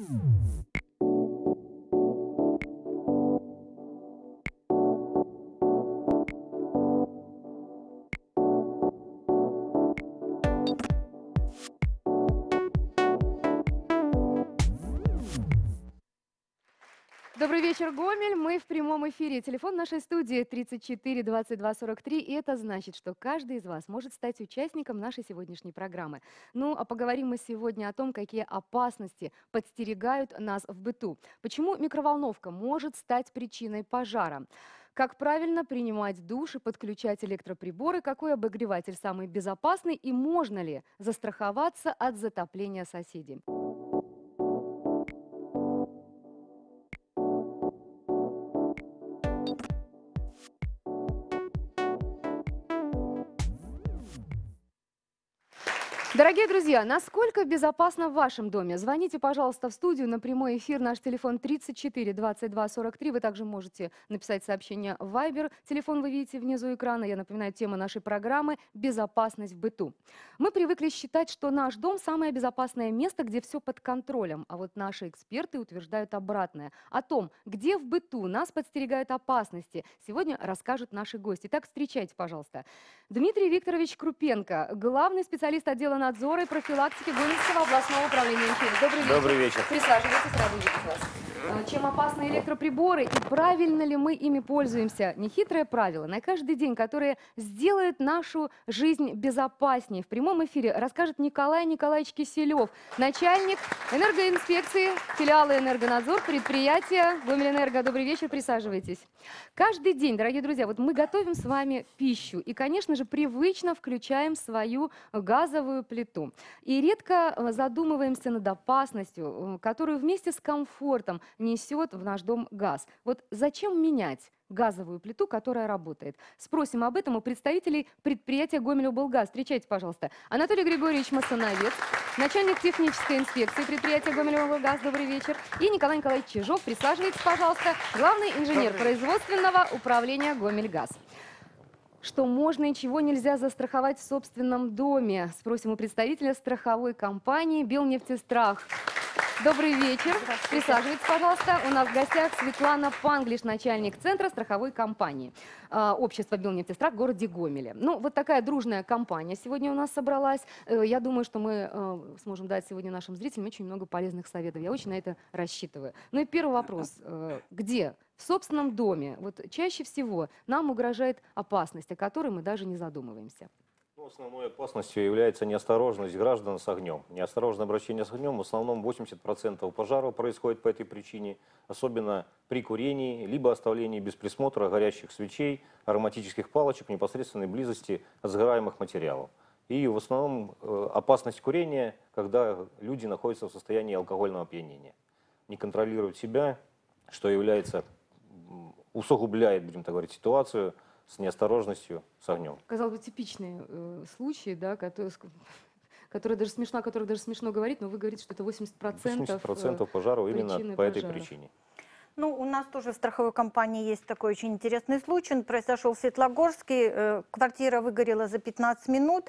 Добрый вечер, Гомель. Мы в прямом эфире. Телефон нашей студии 34 22 43. И это значит, что каждый из вас может стать участником нашей сегодняшней программы. Ну, а поговорим мы сегодня о том, какие опасности подстерегают нас в быту. Почему микроволновка может стать причиной пожара? Как правильно принимать душ и подключать электроприборы? Какой обогреватель самый безопасный? И можно ли застраховаться от затопления соседей? Дорогие друзья, насколько безопасно в вашем доме? Звоните, пожалуйста, в студию на прямой эфир. Наш телефон 34 22 43. Вы также можете написать сообщение в Viber. Телефон вы видите внизу экрана. Я напоминаю, тема нашей программы – безопасность в быту. Мы привыкли считать, что наш дом – самое безопасное место, где все под контролем. А вот наши эксперты утверждают обратное. О том, где в быту нас подстерегают опасности, сегодня расскажут наши гости. Итак, встречайте, пожалуйста. Дмитрий Викторович Крупенко, главный специалист отдела надзора и профилактики Гомельского областного управления МЧС. Добрый вечер. Добрый вечер. Присаживайтесь, рада видеть вас. Чем опасны электроприборы и правильно ли мы ими пользуемся? Нехитрое правило на каждый день, которое сделает нашу жизнь безопаснее. В прямом эфире расскажет Николай Николаевич Киселев, начальник энергоинспекции филиала «Энергонадзор», предприятия Гомельэнерго. Добрый вечер, присаживайтесь. Каждый день, дорогие друзья, вот мы готовим с вами пищу и, конечно же, привычно включаем свою газовую плиту. И редко задумываемся над опасностью, которую вместе с комфортом несет в наш дом газ. Вот зачем менять газовую плиту, которая работает? Спросим об этом у представителей предприятия «Гомельоблгаз». Встречайте, пожалуйста. Анатолий Григорьевич Масоновец, начальник технической инспекции предприятия «Гомельоблгаз». Добрый вечер. И Николай Николаевич Чижов. Присаживайтесь, пожалуйста. Главный инженер производственного управления «Гомельгаз». Что можно и чего нельзя застраховать в собственном доме? Спросим у представителя страховой компании «Белнефтестрах». Добрый вечер. Присаживайтесь, пожалуйста. У нас в гостях Светлана Панглиш, начальник центра страховой компании общества «Белнефтестрах» в городе Гомеле. Ну, вот такая дружная компания сегодня у нас собралась. Я думаю, что мы сможем дать сегодня нашим зрителям очень много полезных советов. Я очень на это рассчитываю. Ну и первый вопрос. Где? В собственном доме вот чаще всего нам угрожает опасность, о которой мы даже не задумываемся. Основной опасностью является неосторожность граждан с огнем. Неосторожное обращение с огнем в основном 80% пожаров происходит по этой причине, особенно при курении, либо оставлении без присмотра горящих свечей, ароматических палочек в непосредственной близости от сгораемых материалов. И в основном опасность курения, когда люди находятся в состоянии алкогольного опьянения. Не контролируют себя, что усугубляет, будем так говорить, ситуацию с неосторожностью, с огнем. Казалось бы, типичные случаи, да, которые даже смешно, о которых даже смешно говорить, но вы говорите, что это 80% пожаров именно по этой причине. Ну, у нас тоже в страховой компании есть такой очень интересный случай. Он произошел в Светлогорске. Квартира выгорела за 15 минут.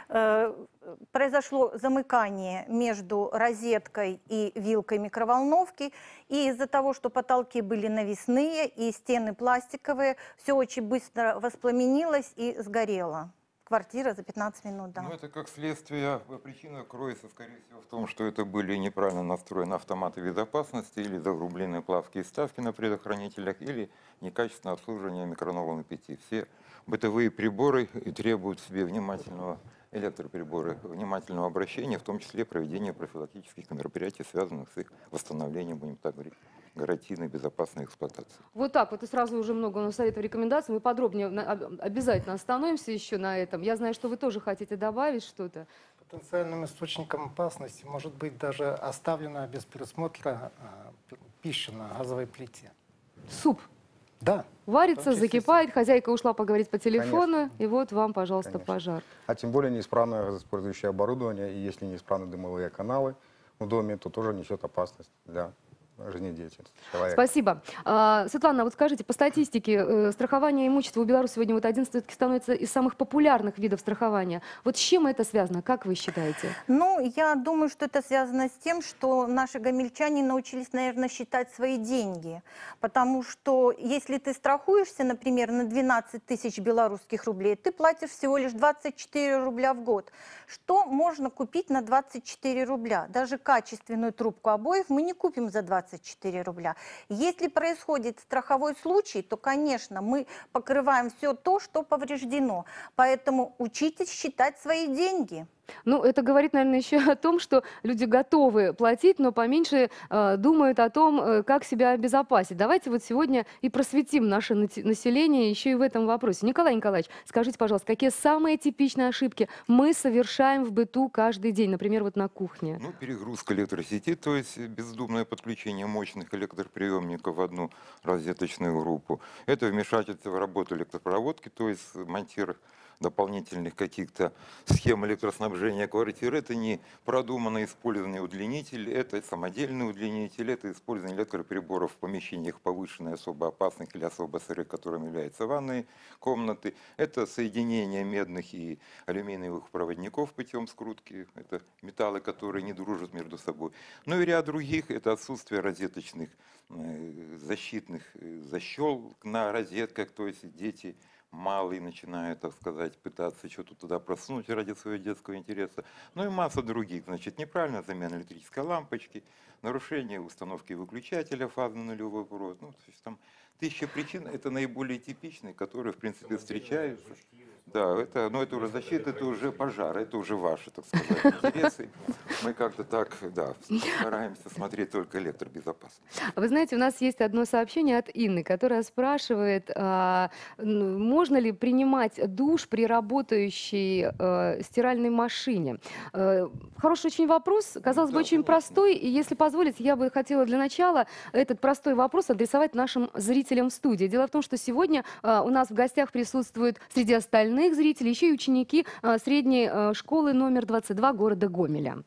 Произошло замыкание между розеткой и вилкой микроволновки. И из-за того, что потолки были навесные и стены пластиковые, все очень быстро воспламенилось и сгорело. Квартира за 15 минут, да. Ну, это как следствие, причина кроется, скорее всего, в том, что это были неправильно настроены автоматы безопасности или загрубленные плавки и ставки на предохранителях, или некачественное обслуживание микроволновой печи. Все бытовые приборы требуют себе электроприборы, внимательного обращения, в том числе проведения профилактических мероприятий, связанных с их восстановлением, будем так говорить, гарантийной безопасной эксплуатации. Вот так вот, и сразу уже много у нас советов, рекомендаций. Мы подробнее обязательно остановимся еще на этом. Я знаю, что вы тоже хотите добавить что-то. Потенциальным источником опасности может быть даже оставленная без присмотра пища на газовой плите. Суп. Да. Варится, закипает, хозяйка ушла поговорить по телефону, конечно. И вот вам, пожалуйста, конечно. Пожар. А тем более неисправное газоиспользующее оборудование, и если неисправны дымовые каналы в доме, то тоже несет опасность для жизнедеятельности человека. Спасибо. Светлана, вот скажите, по статистике, страхование имущества у Беларуси сегодня вот один все-таки становится из самых популярных видов страхования. Вот с чем это связано, как вы считаете? Ну, я думаю, что это связано с тем, что наши гомельчане научились, наверное, считать свои деньги. Потому что если ты страхуешься, например, на 12 тысяч белорусских рублей, ты платишь всего лишь 24 рубля в год. Что можно купить на 24 рубля? Даже качественную трубку обоев мы не купим за 24 рубля. Если происходит страховой случай, то, конечно, мы покрываем все то, что повреждено. Поэтому учитесь считать свои деньги. Ну, это говорит, наверное, еще о том, что люди готовы платить, но поменьше думают о том, как себя обезопасить. Давайте вот сегодня и просветим наше население еще и в этом вопросе. Николай Николаевич, скажите, пожалуйста, какие самые типичные ошибки мы совершаем в быту каждый день, например, вот на кухне? Ну, перегрузка электросети, то есть бездумное подключение мощных электроприемников в одну розеточную группу. Это вмешательство в работу электропроводки, то есть монтирование дополнительных каких-то схем электроснабжения квартиры. Это не продуманно использованный удлинитель, это самодельный удлинитель, это использование электроприборов в помещениях повышенной особо опасных или особо сырых, которым являются ванные комнаты. Это соединение медных и алюминиевых проводников путем скрутки. Это металлы, которые не дружат между собой. Ну и ряд других. Это отсутствие розеточных защитных защелок на розетках, то есть дети малые начинают, так сказать, пытаться что-то туда просунуть ради своего детского интереса. Ну и масса других. Значит, неправильная замена электрической лампочки, нарушение установки выключателя фазы на нулевой провод. Ну, то есть там тысяча причин, это наиболее типичные, которые, в принципе, встречаются. Да, это, но это уже защита, это уже пожар, это уже ваши, так сказать, интересы. Мы как-то так, да, стараемся смотреть только электробезопасность. Вы знаете, у нас есть одно сообщение от Инны, которая спрашивает, можно ли принимать душ при работающей стиральной машине. Хороший очень вопрос, казалось бы, Да, очень конечно. простой. И если позволите, я бы хотела для начала этот простой вопрос адресовать нашим зрителям в студии. Дело в том, что сегодня у нас в гостях присутствуют среди остальных зрителей еще и ученики средней школы номер 22 города Гомеля.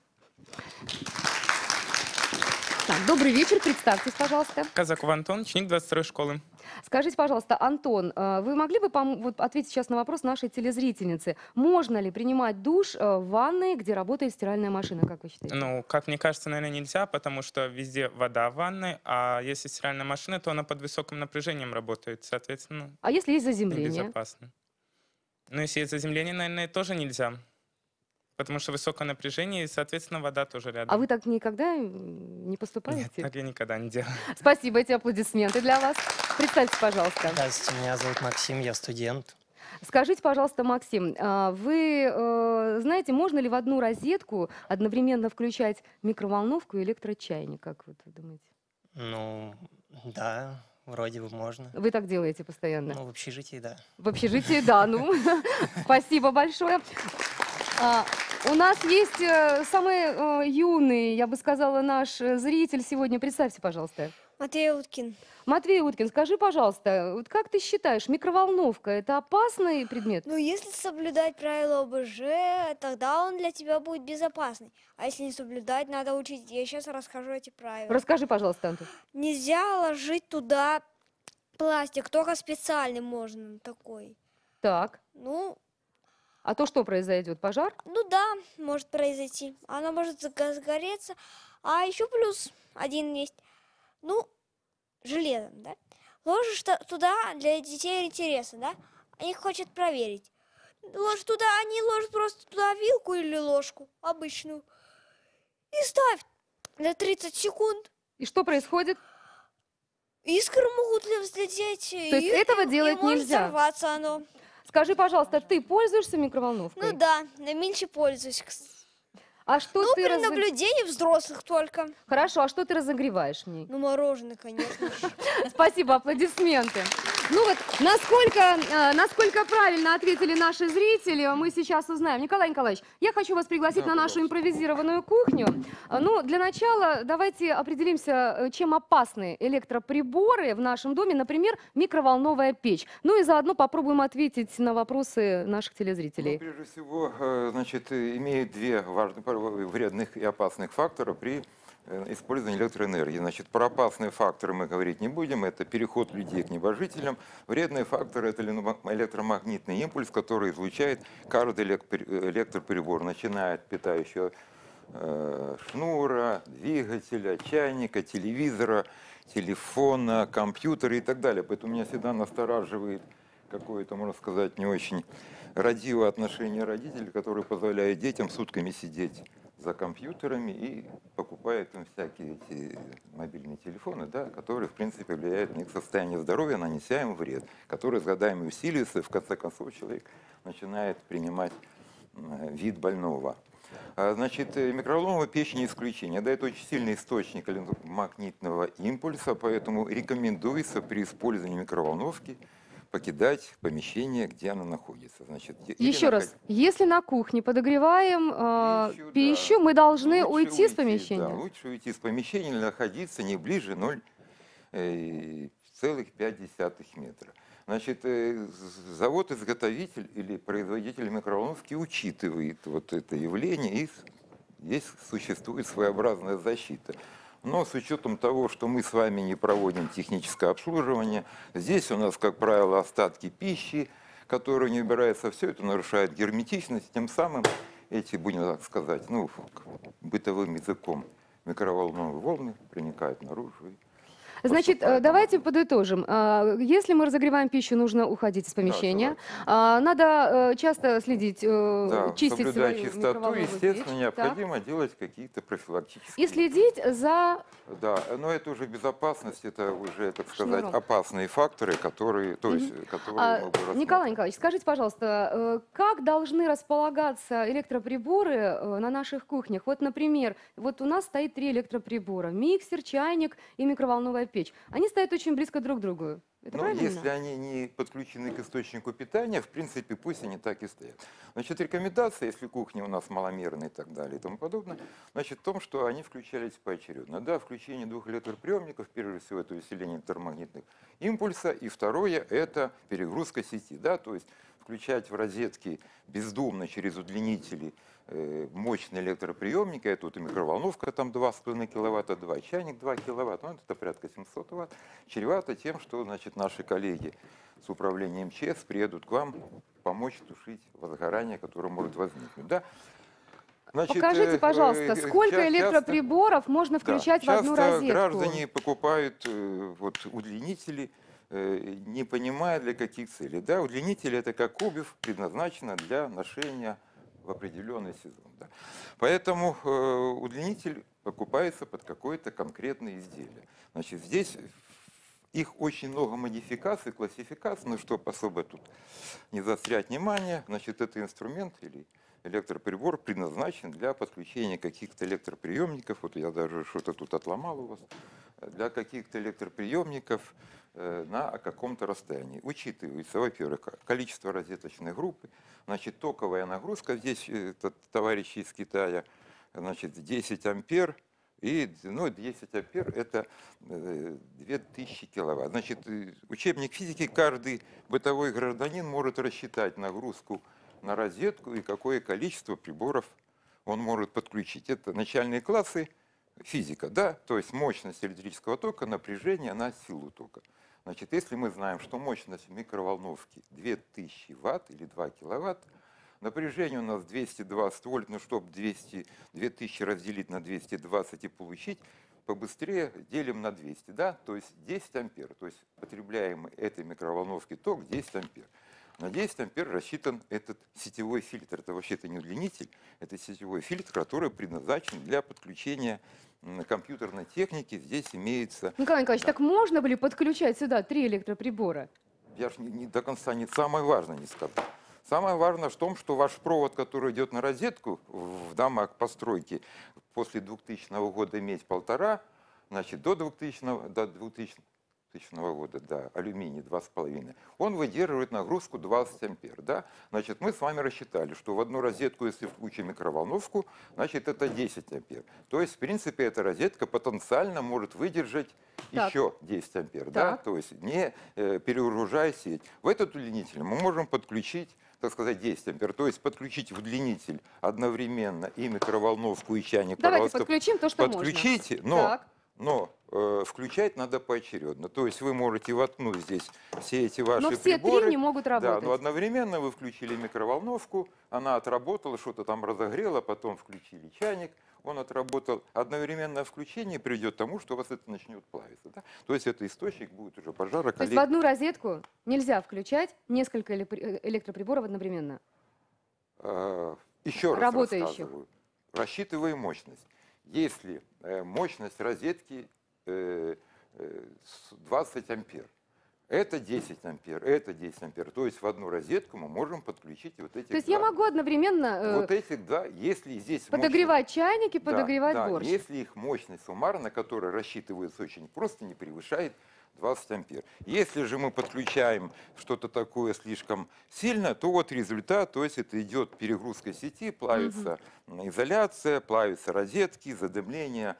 Так, добрый вечер, представьтесь, пожалуйста. Казаков Антон, ученик 22-й школы. Скажите, пожалуйста, Антон, вы могли бы вот ответить сейчас на вопрос нашей телезрительницы? Можно ли принимать душ в ванной, где работает стиральная машина, как вы считаете? Ну, как мне кажется, наверное, нельзя, потому что везде вода в ванной, а если стиральная машина, то она под высоким напряжением работает, соответственно, А если есть заземление? безопасно. Но если есть заземление, наверное, тоже нельзя, потому что высокое напряжение, и, соответственно, вода тоже рядом. А вы так никогда не поступаете? Нет, так я никогда не делаю. Спасибо, эти аплодисменты для вас. Представьте, пожалуйста. Здравствуйте, меня зовут Максим, я студент. Скажите, пожалуйста, Максим, вы знаете, можно ли в одну розетку одновременно включать микроволновку и электрочайник, как вы думаете? Ну, да, вроде бы можно. Вы так делаете постоянно? Ну, в общежитии, да. В общежитии, да, ну, спасибо большое. У нас есть самый юный, я бы сказала, наш зритель сегодня. Представьте, пожалуйста. Матвей Уткин. Матвей Уткин, скажи, пожалуйста, вот как ты считаешь, микроволновка – это опасный предмет? Ну, если соблюдать правила ОБЖ, тогда он для тебя будет безопасный. А если не соблюдать, надо учить. Я сейчас расскажу эти правила. Расскажи, пожалуйста, Антон. Нельзя ложить туда пластик, только специальный можно такой. Так, Ну, а то что произойдет, пожар? ну да, может произойти. Она может загореться. А еще плюс один есть. Ну, железом, да? Ложишь туда для детей интереса, да? Они хотят проверить. Ложь туда, они ложат просто туда вилку или ложку обычную. И ставь на 30 секунд. И что происходит? Искры могут взлететь. То есть этого делать может нельзя? Взорваться оно. Скажи, пожалуйста, ты пользуешься микроволновкой? Ну да, я меньше пользуюсь. А что Ну, ты при наблюдении взрослых только. Хорошо, а что ты разогреваешь в ней? Ну, мороженое, конечно. Спасибо, аплодисменты. Ну вот, насколько правильно ответили наши зрители, мы сейчас узнаем. Николай Николаевич, я хочу вас пригласить Да, на нашу пожалуйста. импровизированную кухню. Ну, для начала давайте определимся, чем опасны электроприборы в нашем доме, например, микроволновая печь. Ну и заодно попробуем ответить на вопросы наших Ну, телезрителей. прежде всего, значит, имеет две важных, вредных и опасных фактора при использования электроэнергии. Значит, про опасные факторы мы говорить не будем. Это переход людей к небожителям. Вредные факторы – это электромагнитный импульс, который излучает каждый электроприбор, начиная от питающего шнура, двигателя, чайника, телевизора, телефона, компьютера и так далее. Поэтому меня всегда настораживает какое-то, можно сказать, не очень радивое отношение родителей, которые позволяют детям сутками сидеть за компьютерами и покупают им всякие эти мобильные телефоны, да, которые, в принципе, влияют на их состояние здоровья, нанеся им вред, который с годами усиливается, и в конце концов человек начинает принимать вид больного. Значит, микроволновая печь не исключение. Да, это очень сильный источник электромагнитного импульса, поэтому рекомендуется при использовании микроволновки покидать помещение, где она находится. Значит, Еще раз, если на кухне подогреваем пищу, да, мы должны лучше уйти из помещения? Да, лучше уйти из помещения или находиться не ближе 0,5 метра. Значит, завод-изготовитель или производитель микроволновки учитывает вот это явление, и здесь существует своеобразная защита. Но с учетом того, что мы с вами не проводим техническое обслуживание, здесь у нас, как правило, остатки пищи, которые не убираются, все это нарушает герметичность, тем самым эти, будем так сказать, ну, бытовым языком, микроволновые волны проникают наружу. Значит, давайте подытожим. Если мы разогреваем пищу, нужно уходить из помещения. Надо часто следить, Да, чистить соблюдать свою чистоту, микроволновую естественно, печь. необходимо делать какие-то профилактические. И следить за... Да, но это уже безопасность, это уже, так сказать, Шнуром. опасные факторы, которые, то есть, которые мы бы рассмотрели. Николай Николаевич, скажите, пожалуйста, как должны располагаться электроприборы на наших кухнях? Вот, например, вот у нас стоит 3 электроприбора: миксер, чайник и микроволновая печь. Они стоят очень близко друг к другу. Это Но правильно? если они не подключены к источнику питания, в принципе, пусть они так и стоят. Значит, рекомендация, если кухня у нас маломерная и так далее и тому подобное, значит, в том, что они включались поочередно. Да, включение 2 электроприемников, прежде всего, это усиление электромагнитных импульса, и второе, это перегрузка сети. Да, то есть включать в розетки бездумно через удлинители мощные электроприемники, это вот и микроволновка, там 2,5 киловатта, 2, чайник 2 киловатта, ну, это порядка 700 ватт, чревато тем, что, значит, наши коллеги с управления МЧС приедут к вам помочь тушить возгорание, которое может возникнуть. Да? Значит, Покажите, пожалуйста, сколько электроприборов можно включать в одну часто розетку? граждане покупают вот, удлинители, не понимая, для каких целей. Да, удлинитель – это как обувь, предназначена для ношения в определенный сезон. Да. Поэтому удлинитель покупается под какое-то конкретное изделие. Значит, здесь их очень много модификаций, классификаций, но чтобы особо тут не заострять внимание, значит, это инструмент или электроприбор предназначен для подключения каких-то электроприемников. Вот я даже что-то тут отломал у вас. Для каких-то электроприемников на каком-то расстоянии. Учитывается, во-первых, количество розеточной группы, значит, токовая нагрузка, здесь этот товарищ из Китая, значит, 10 ампер, и, ну, 10 ампер это 2000 киловатт. Значит, учебник физики, каждый бытовой гражданин может рассчитать нагрузку на розетку и какое количество приборов он может подключить. Это начальные классы физика, да, то есть мощность электрического тока, напряжение на силу тока. Значит, если мы знаем, что мощность микроволновки 2000 ватт или 2 киловатт, напряжение у нас 220 вольт, но чтобы 2000 разделить на 220 и получить, побыстрее делим на 200, да, то есть 10 ампер, то есть потребляемый этой микроволновки ток 10 ампер. На 10 ампер рассчитан этот сетевой фильтр. Это вообще-то не удлинитель, это сетевой фильтр, который предназначен для подключения компьютерной техники. Здесь имеется... Николай Николаевич, так можно ли подключать сюда 3 электроприбора? Я же не до конца самое важное не сказал. Самое важное в том, что ваш провод, который идет на розетку в домах постройки после 2000 года иметь 1,5, значит, до 2000 года, да, алюминий 2,5, он выдерживает нагрузку 20 ампер. Да? Значит, мы с вами рассчитали, что в одну розетку, если включим микроволновку, значит, это 10 ампер. То есть, в принципе, эта розетка потенциально может выдержать еще 10 ампер. Да? То есть, не перегружая сеть. В этот удлинитель мы можем подключить так сказать, 10 ампер. То есть подключить в удлинитель одновременно и микроволновку, и чайник. Давайте Пожалуйста, подключим то, что подключите, можно. но включать надо поочередно. То есть вы можете воткнуть здесь все эти ваши Но все приборы. три не могут Да, работать. но одновременно вы включили микроволновку, она отработала, что-то там разогрела, потом включили чайник, он отработал. Одновременное включение приведет к тому, что у вас это начнет плавиться. Да? То есть это источник будет уже пожара. То есть в одну розетку нельзя включать несколько электроприборов одновременно? Еще раз Работающих. рассказываю. Рассчитываем мощность. Если мощность розетки 20 ампер, это 10 ампер, это 10 ампер. То есть в одну розетку мы можем подключить вот эти. То есть я могу одновременно вот этих, да, если здесь подогревать чайники, да, подогревать да, борщ. если их мощность суммарно, которая рассчитывается очень просто, не превышает 20 ампер. Если же мы подключаем что-то такое слишком сильно, то вот результат, то есть это идет перегрузка сети, плавится изоляция, плавятся розетки, задымление,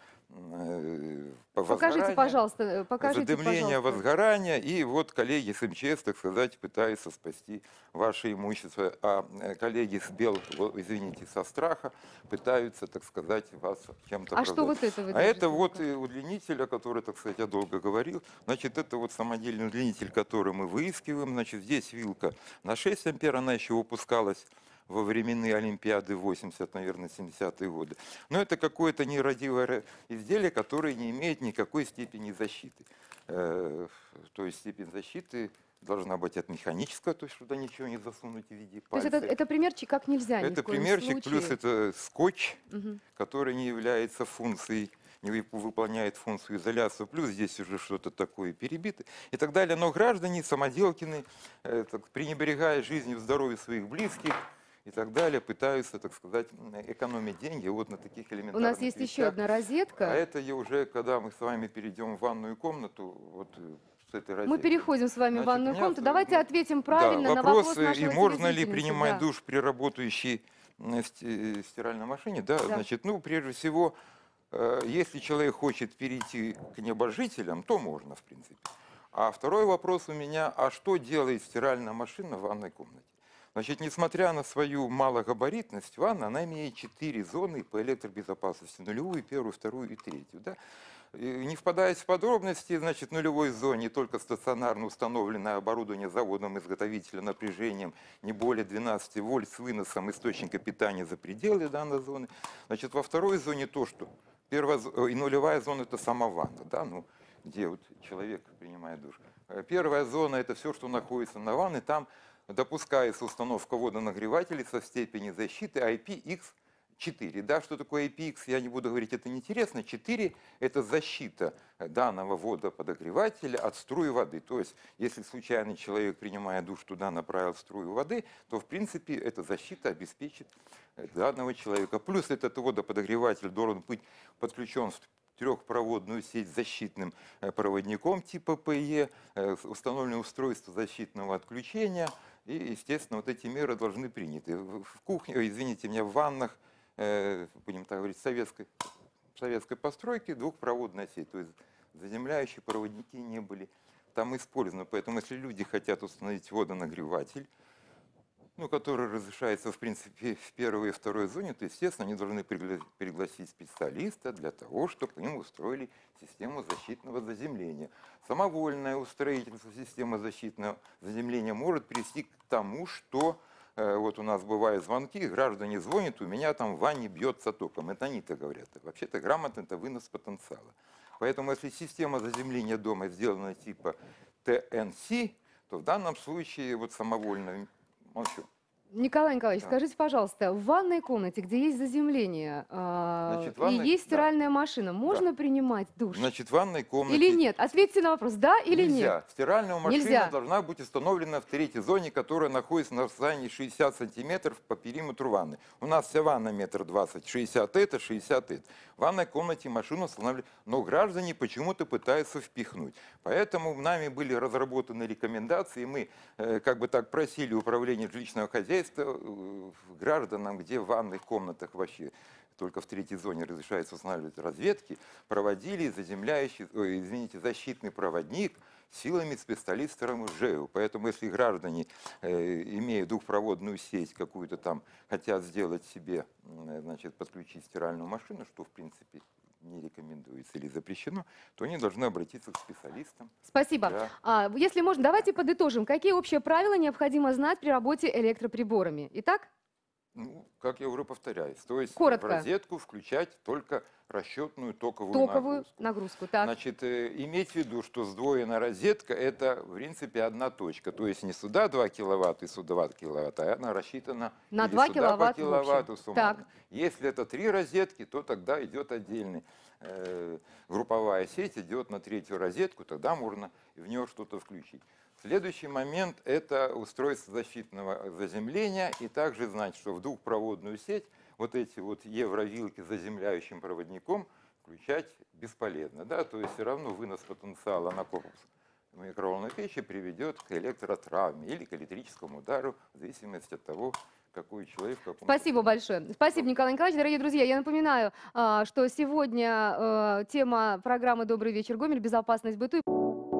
Покажите, пожалуйста, задымление, возгорание. И вот коллеги с МЧС, так сказать, пытаются спасти ваше имущество, а коллеги извините, со страха пытаются, так сказать, вас чем-то А что вот это вы А это держите? вот удлинитель, о котором, так сказать, я долго говорил. Значит, это вот самодельный удлинитель, который мы выискиваем. Значит, здесь вилка на 6 ампер, она еще выпускалась во временные Олимпиады 80, наверное, 70-е годы. Но это какое-то нерадивое изделие, которое не имеет никакой степени защиты. То есть степень защиты должна быть от механического, то есть сюда ничего не засунуть в виде пальца. То есть это примерчик как нельзя, ни Это в коем примерчик, случае. плюс это скотч, который не является функцией, не выполняет функцию изоляции, плюс здесь уже что-то такое перебито и так далее. Но граждане, самоделкины, пренебрегая жизнью и здоровьем своих близких, и так далее, пытаются, так сказать, экономить деньги вот на таких элементарных У нас есть вещах. еще одна розетка. А это я уже, когда мы с вами перейдем в ванную комнату, вот с этой розеткой. Мы переходим с вами в Значит, ванную у меня, комнату. Давайте ответим правильно да, на вопрос и нашего можно ли телезрительницы. принимать Да. душ при работающей стиральной машине? Да, Да. значит, ну, прежде всего, если человек хочет перейти к небожителям, то можно, в принципе. А второй вопрос у меня, а что делает стиральная машина в ванной комнате? Значит, несмотря на свою малогабаритность, ванна, она имеет 4 зоны по электробезопасности. Нулевую, первую, вторую и третью. Да? И не впадая в подробности, значит, в нулевой зоне только стационарно установленное оборудование заводом-изготовителя напряжением не более 12 вольт с выносом источника питания за пределы данной зоны. Значит, во второй зоне то, что первая и нулевая зона – это сама ванна, да? Ну, где вот человек принимает душ. Первая зона – это все, что находится на ванне, там допускается установка водонагревателей со степенью защиты IPX4. Да, что такое IPX, я не буду говорить, это неинтересно. 4 – это защита данного водоподогревателя от струи воды. То есть, если случайный человек, принимая душ, туда направил струю воды, то, в принципе, эта защита обеспечит данного человека. Плюс этот водоподогреватель должен быть подключен в трехпроводную сеть с защитным проводником типа ПЕ, установлено устройство защитного отключения. И, естественно, вот эти меры должны приняты. В кухне, извините меня, в ваннах, будем так говорить, советской постройки двухпроводная сеть. То есть заземляющие проводники не были там использованы. Поэтому если люди хотят установить водонагреватель, ну, который разрешается, в принципе, в первой и второй зоне, то, естественно, они должны пригласить специалиста для того, чтобы им устроили систему защитного заземления. Самовольное устроительство системы защитного заземления может привести к тому, что вот у нас бывают звонки, граждане звонят, у меня там в ванне бьется током. Это они-то говорят. Вообще-то грамотно это вынос потенциала. Поэтому если система заземления дома сделана типа ТНС, то в данном случае вот самовольно молчу. Николай Николаевич, Да. скажите, пожалуйста, в ванной комнате, где есть заземление Значит, и ванной- есть да. стиральная машина, можно принимать душ? Значит, в ванной комнате Или нет? Ответьте на вопрос, да или нельзя. нет? Стиральная машина Нельзя. должна быть установлена в третьей зоне, которая находится на расстоянии 60 сантиметров по периметру ванны. У нас вся ванна 1,20 м, 60 это, 60 это. В ванной комнате машину устанавливают, но граждане почему-то пытаются впихнуть. Поэтому нами были разработаны рекомендации, мы как бы так просили управление жилищного хозяйства гражданам, где в ванных комнатах вообще только в третьей зоне разрешается устанавливать розетки, проводили защитный проводник силами специалистов ЖЭУ. Поэтому если граждане, имея двухпроводную сеть какую-то там, хотят сделать себе, значит, подключить стиральную машину, что в принципе не рекомендуется или запрещено, то они должны обратиться к специалистам. Спасибо. Да. Если можно, давайте подытожим. Какие общие правила необходимо знать при работе электроприборами? Итак, Ну, как я уже повторяюсь, то есть коротко. в розетку включать только расчетную токовую Токовую нагрузку. Так. Значит, иметь в виду, что сдвоенная розетка – это, в принципе, одна точка. То есть не сюда 2 киловатта и сюда 2 киловатта, а она рассчитана На или 2 сюда киловатт по в киловатту общем. суммарно. Так. Если это 3 розетки, то тогда идет отдельный. Групповая сеть идет на 3-ю розетку, тогда можно в нее что-то включить. Следующий момент – это устройство защитного заземления. И также знать, что в двухпроводную сеть вот эти вот евровилки с заземляющим проводником включать бесполезно. Да? То есть все равно вынос потенциала на корпус микроволновой печи приведет к электротравме или к электрическому удару, в зависимости от того, какой человек в каком... Спасибо большое. Спасибо, Николай Николаевич. Дорогие друзья, я напоминаю, что сегодня тема программы «Добрый вечер, Гомель. Безопасность в быту».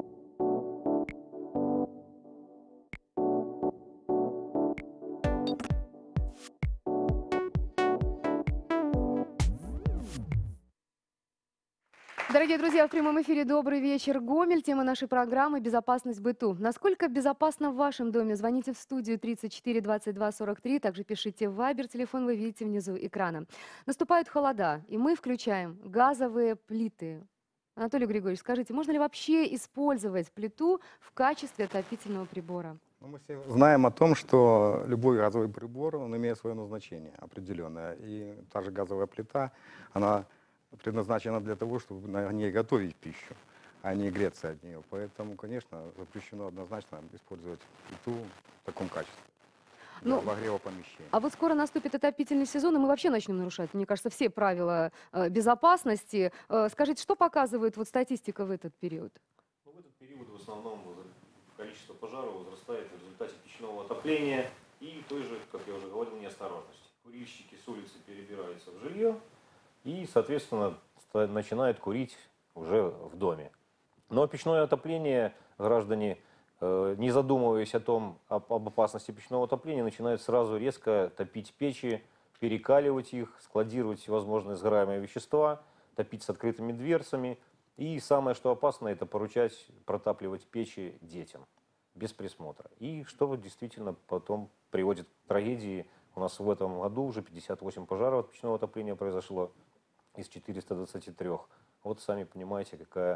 Дорогие друзья, в прямом эфире «Добрый вечер, Гомель». Тема нашей программы «Безопасность в быту». Насколько безопасно в вашем доме? Звоните в студию 34 22 43, также пишите в Вайбер, телефон вы видите внизу экрана. Наступают холода, и мы включаем газовые плиты. Анатолий Григорьевич, скажите, можно ли вообще использовать плиту в качестве отопительного прибора? Ну, мы все знаем о том, что любой газовый прибор, он имеет свое назначение определенное. И та же газовая плита, она предназначена для того, чтобы на ней готовить пищу, а не греться от нее. Поэтому, конечно, запрещено однозначно использовать плиту в таком качестве для Ну, обогрева помещения. А вот скоро наступит отопительный сезон, и мы вообще начнем нарушать, мне кажется, все правила безопасности. Скажите, что показывает вот статистика в этот период? Ну, в этот период в основном количество пожаров возрастает в результате печного отопления и той же, как я уже говорил, неосторожности. Курильщики с улицы перебираются в жилье и, соответственно, начинают курить уже в доме. Но печное отопление граждане, не задумываясь об опасности печного отопления, начинают сразу резко топить печи, перекаливать их, складировать всевозможные сгораемые вещества, топить с открытыми дверцами. И самое, что опасно, это поручать протапливать печи детям без присмотра. И что действительно потом приводит к трагедии. У нас в этом году уже 58 пожаров от печного отопления произошло из 423. Вот сами понимаете,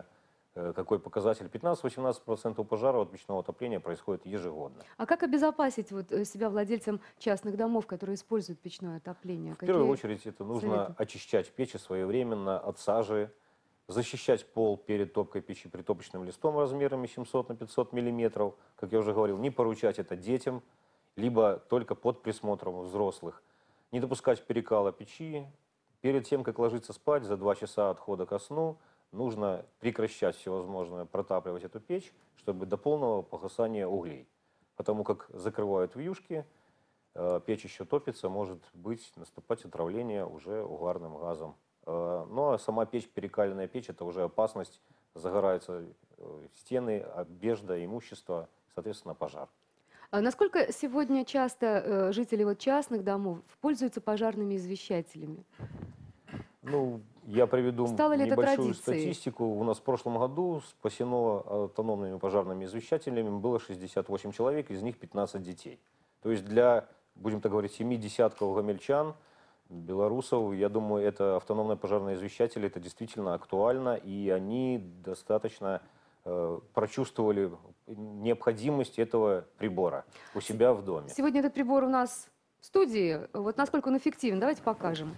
какой показатель. 15-18% пожаров от печного отопления происходит ежегодно. А как обезопасить вот себя владельцам частных домов, которые используют печное отопление? В первую очередь это нужно очищать печи своевременно от сажи, защищать пол перед топкой печи притопочным листом размерами 700 на 500 миллиметров. Как я уже говорил, не поручать это детям, либо только под присмотром взрослых. Не допускать перекала печи. Перед тем, как ложиться спать, за 2 часа отхода ко сну, нужно прекращать всевозможное, протапливать эту печь, чтобы до полного погасания углей. Потому как закрывают вьюшки, печь еще топится, может наступать отравление уже угарным газом. Ну а сама печь, перекаленная печь, это уже опасность, загораются стены, одежда, имущество, соответственно, пожар. А насколько сегодня часто жители вот частных домов пользуются пожарными извещателями? Ну, я приведу Стало ли это небольшую традицией? статистику. У нас в прошлом году спасено автономными пожарными извещателями было 68 человек, из них 15 детей. То есть для, будем так говорить, 7 десятков гомельчан, белорусов, я думаю, это автономные пожарные извещатели, это действительно актуально, и они достаточно прочувствовали необходимость этого прибора у себя в доме. Сегодня этот прибор у нас в студии. Вот насколько он эффективен, давайте покажем.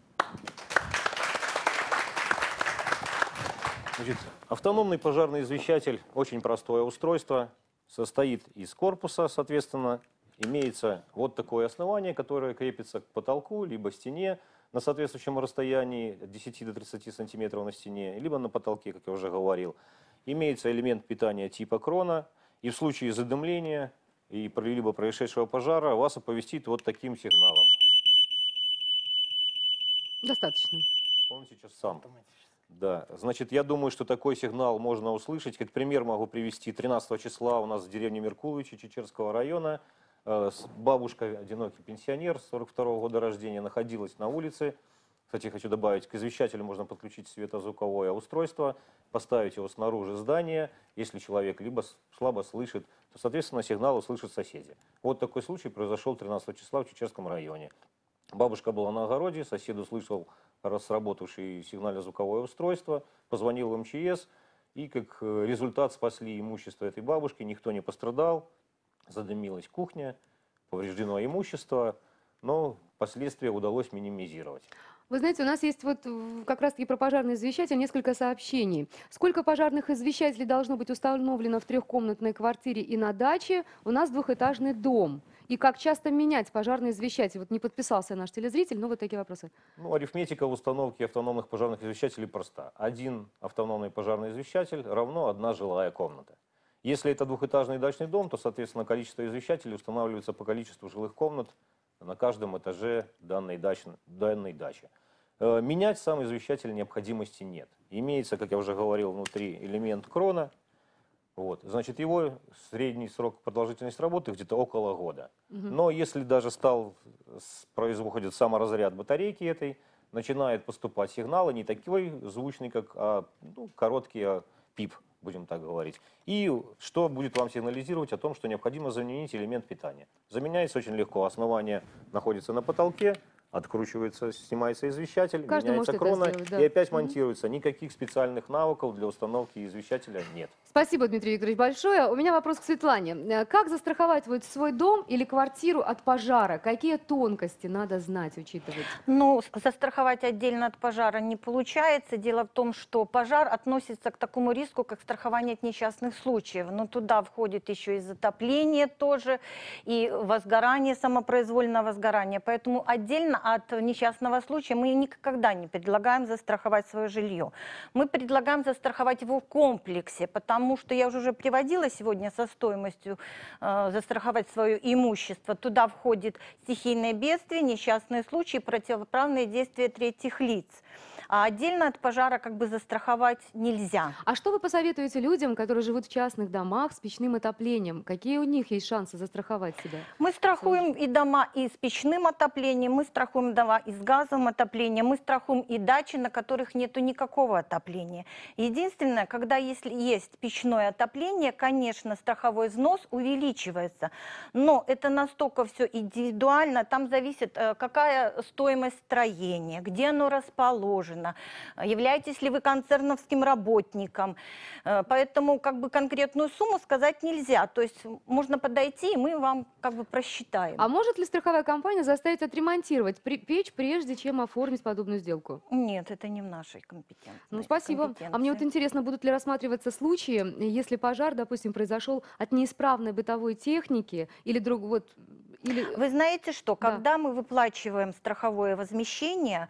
Значит, автономный пожарный извещатель – очень простое устройство, состоит из корпуса, соответственно, имеется вот такое основание, которое крепится к потолку, либо стене на соответствующем расстоянии от 10 до 30 сантиметров на стене, либо на потолке, как я уже говорил. Имеется элемент питания типа крона, и в случае задымления либо происшедшего пожара вас оповестит вот таким сигналом. Достаточно. Он сейчас сам. Да, значит, я думаю, что такой сигнал можно услышать. Как пример могу привести. 13 числа у нас в деревне Меркуловичи Чечерского района бабушка, одинокий пенсионер, 42-го года рождения, находилась на улице. Кстати, хочу добавить, к извещателю можно подключить светозвуковое устройство, поставить его снаружи здания. Если человек либо слабо слышит, то, соответственно, сигнал услышат соседи. Вот такой случай произошел 13 числа в Чечерском районе. Бабушка была на огороде, сосед услышал сработавшее сигнально-звуковое устройство, позвонил в МЧС, и как результат спасли имущество этой бабушки, никто не пострадал, задымилась кухня, повреждено имущество, но последствия удалось минимизировать. Вы знаете, у нас есть вот как раз-таки про пожарный извещатель несколько сообщений. Сколько пожарных извещателей должно быть установлено в трехкомнатной квартире и на даче? У нас двухэтажный дом. И как часто менять пожарный извещатель? Вот не подписался наш телезритель, но вот такие вопросы. Ну, арифметика в установке автономных пожарных извещателей проста. Один автономный пожарный извещатель равно одна жилая комната. Если это двухэтажный дачный дом, то, соответственно, количество извещателей устанавливается по количеству жилых комнат на каждом этаже данной дачи. Менять сам извещатель необходимости нет. Имеется, как я уже говорил, внутри элемент крона. Вот. Значит, его средний срок продолжительности работы где-то около года. Но если даже происходит саморазряд батарейки этой, начинает поступать сигналы не такой звучный, как короткий пип, будем так говорить. И что будет вам сигнализировать о том, что необходимо заменить элемент питания. Заменяется очень легко. Основание находится на потолке, откручивается, снимается извещатель, Каждый меняется может это крона сделать, да. и опять монтируется. Никаких специальных навыков для установки извещателя нет. Спасибо, Дмитрий Викторович, большое. У меня вопрос к Светлане. Как застраховать вот свой дом или квартиру от пожара? Какие тонкости надо знать, учитывать? Ну, застраховать отдельно от пожара не получается. Дело в том, что пожар относится к такому риску, как страхование от несчастных случаев. Но туда входит еще и затопление тоже, и возгорание, самопроизвольное возгорание. Поэтому отдельно от несчастного случая мы никогда не предлагаем застраховать свое жилье. Мы предлагаем застраховать его в комплексе, потому что я уже приводила сегодня со стоимостью застраховать свое имущество. Туда входит стихийное бедствие, несчастные случаи, противоправные действия третьих лиц. А отдельно от пожара как бы застраховать нельзя. А что вы посоветуете людям, которые живут в частных домах с печным отоплением? Какие у них есть шансы застраховать себя? Мы страхуем и дома и с печным отоплением, мы страхуем дома и с газовым отоплением, мы страхуем и дачи, на которых нету никакого отопления. Единственное, когда если есть печное отопление, конечно, страховой взнос увеличивается. Но это настолько все индивидуально, там зависит, какая стоимость строения, где оно расположено, являетесь ли вы концерновским работником. Поэтому как бы конкретную сумму сказать нельзя. То есть можно подойти, и мы вам как бы просчитаем. А может ли страховая компания заставить отремонтировать печь, прежде чем оформить подобную сделку? Нет, это не в нашей компетенции. Ну, спасибо. А мне вот интересно, будут ли рассматриваться случаи, если пожар, допустим, произошел от неисправной бытовой техники или Вы знаете что, Да. когда мы выплачиваем страховое возмещение,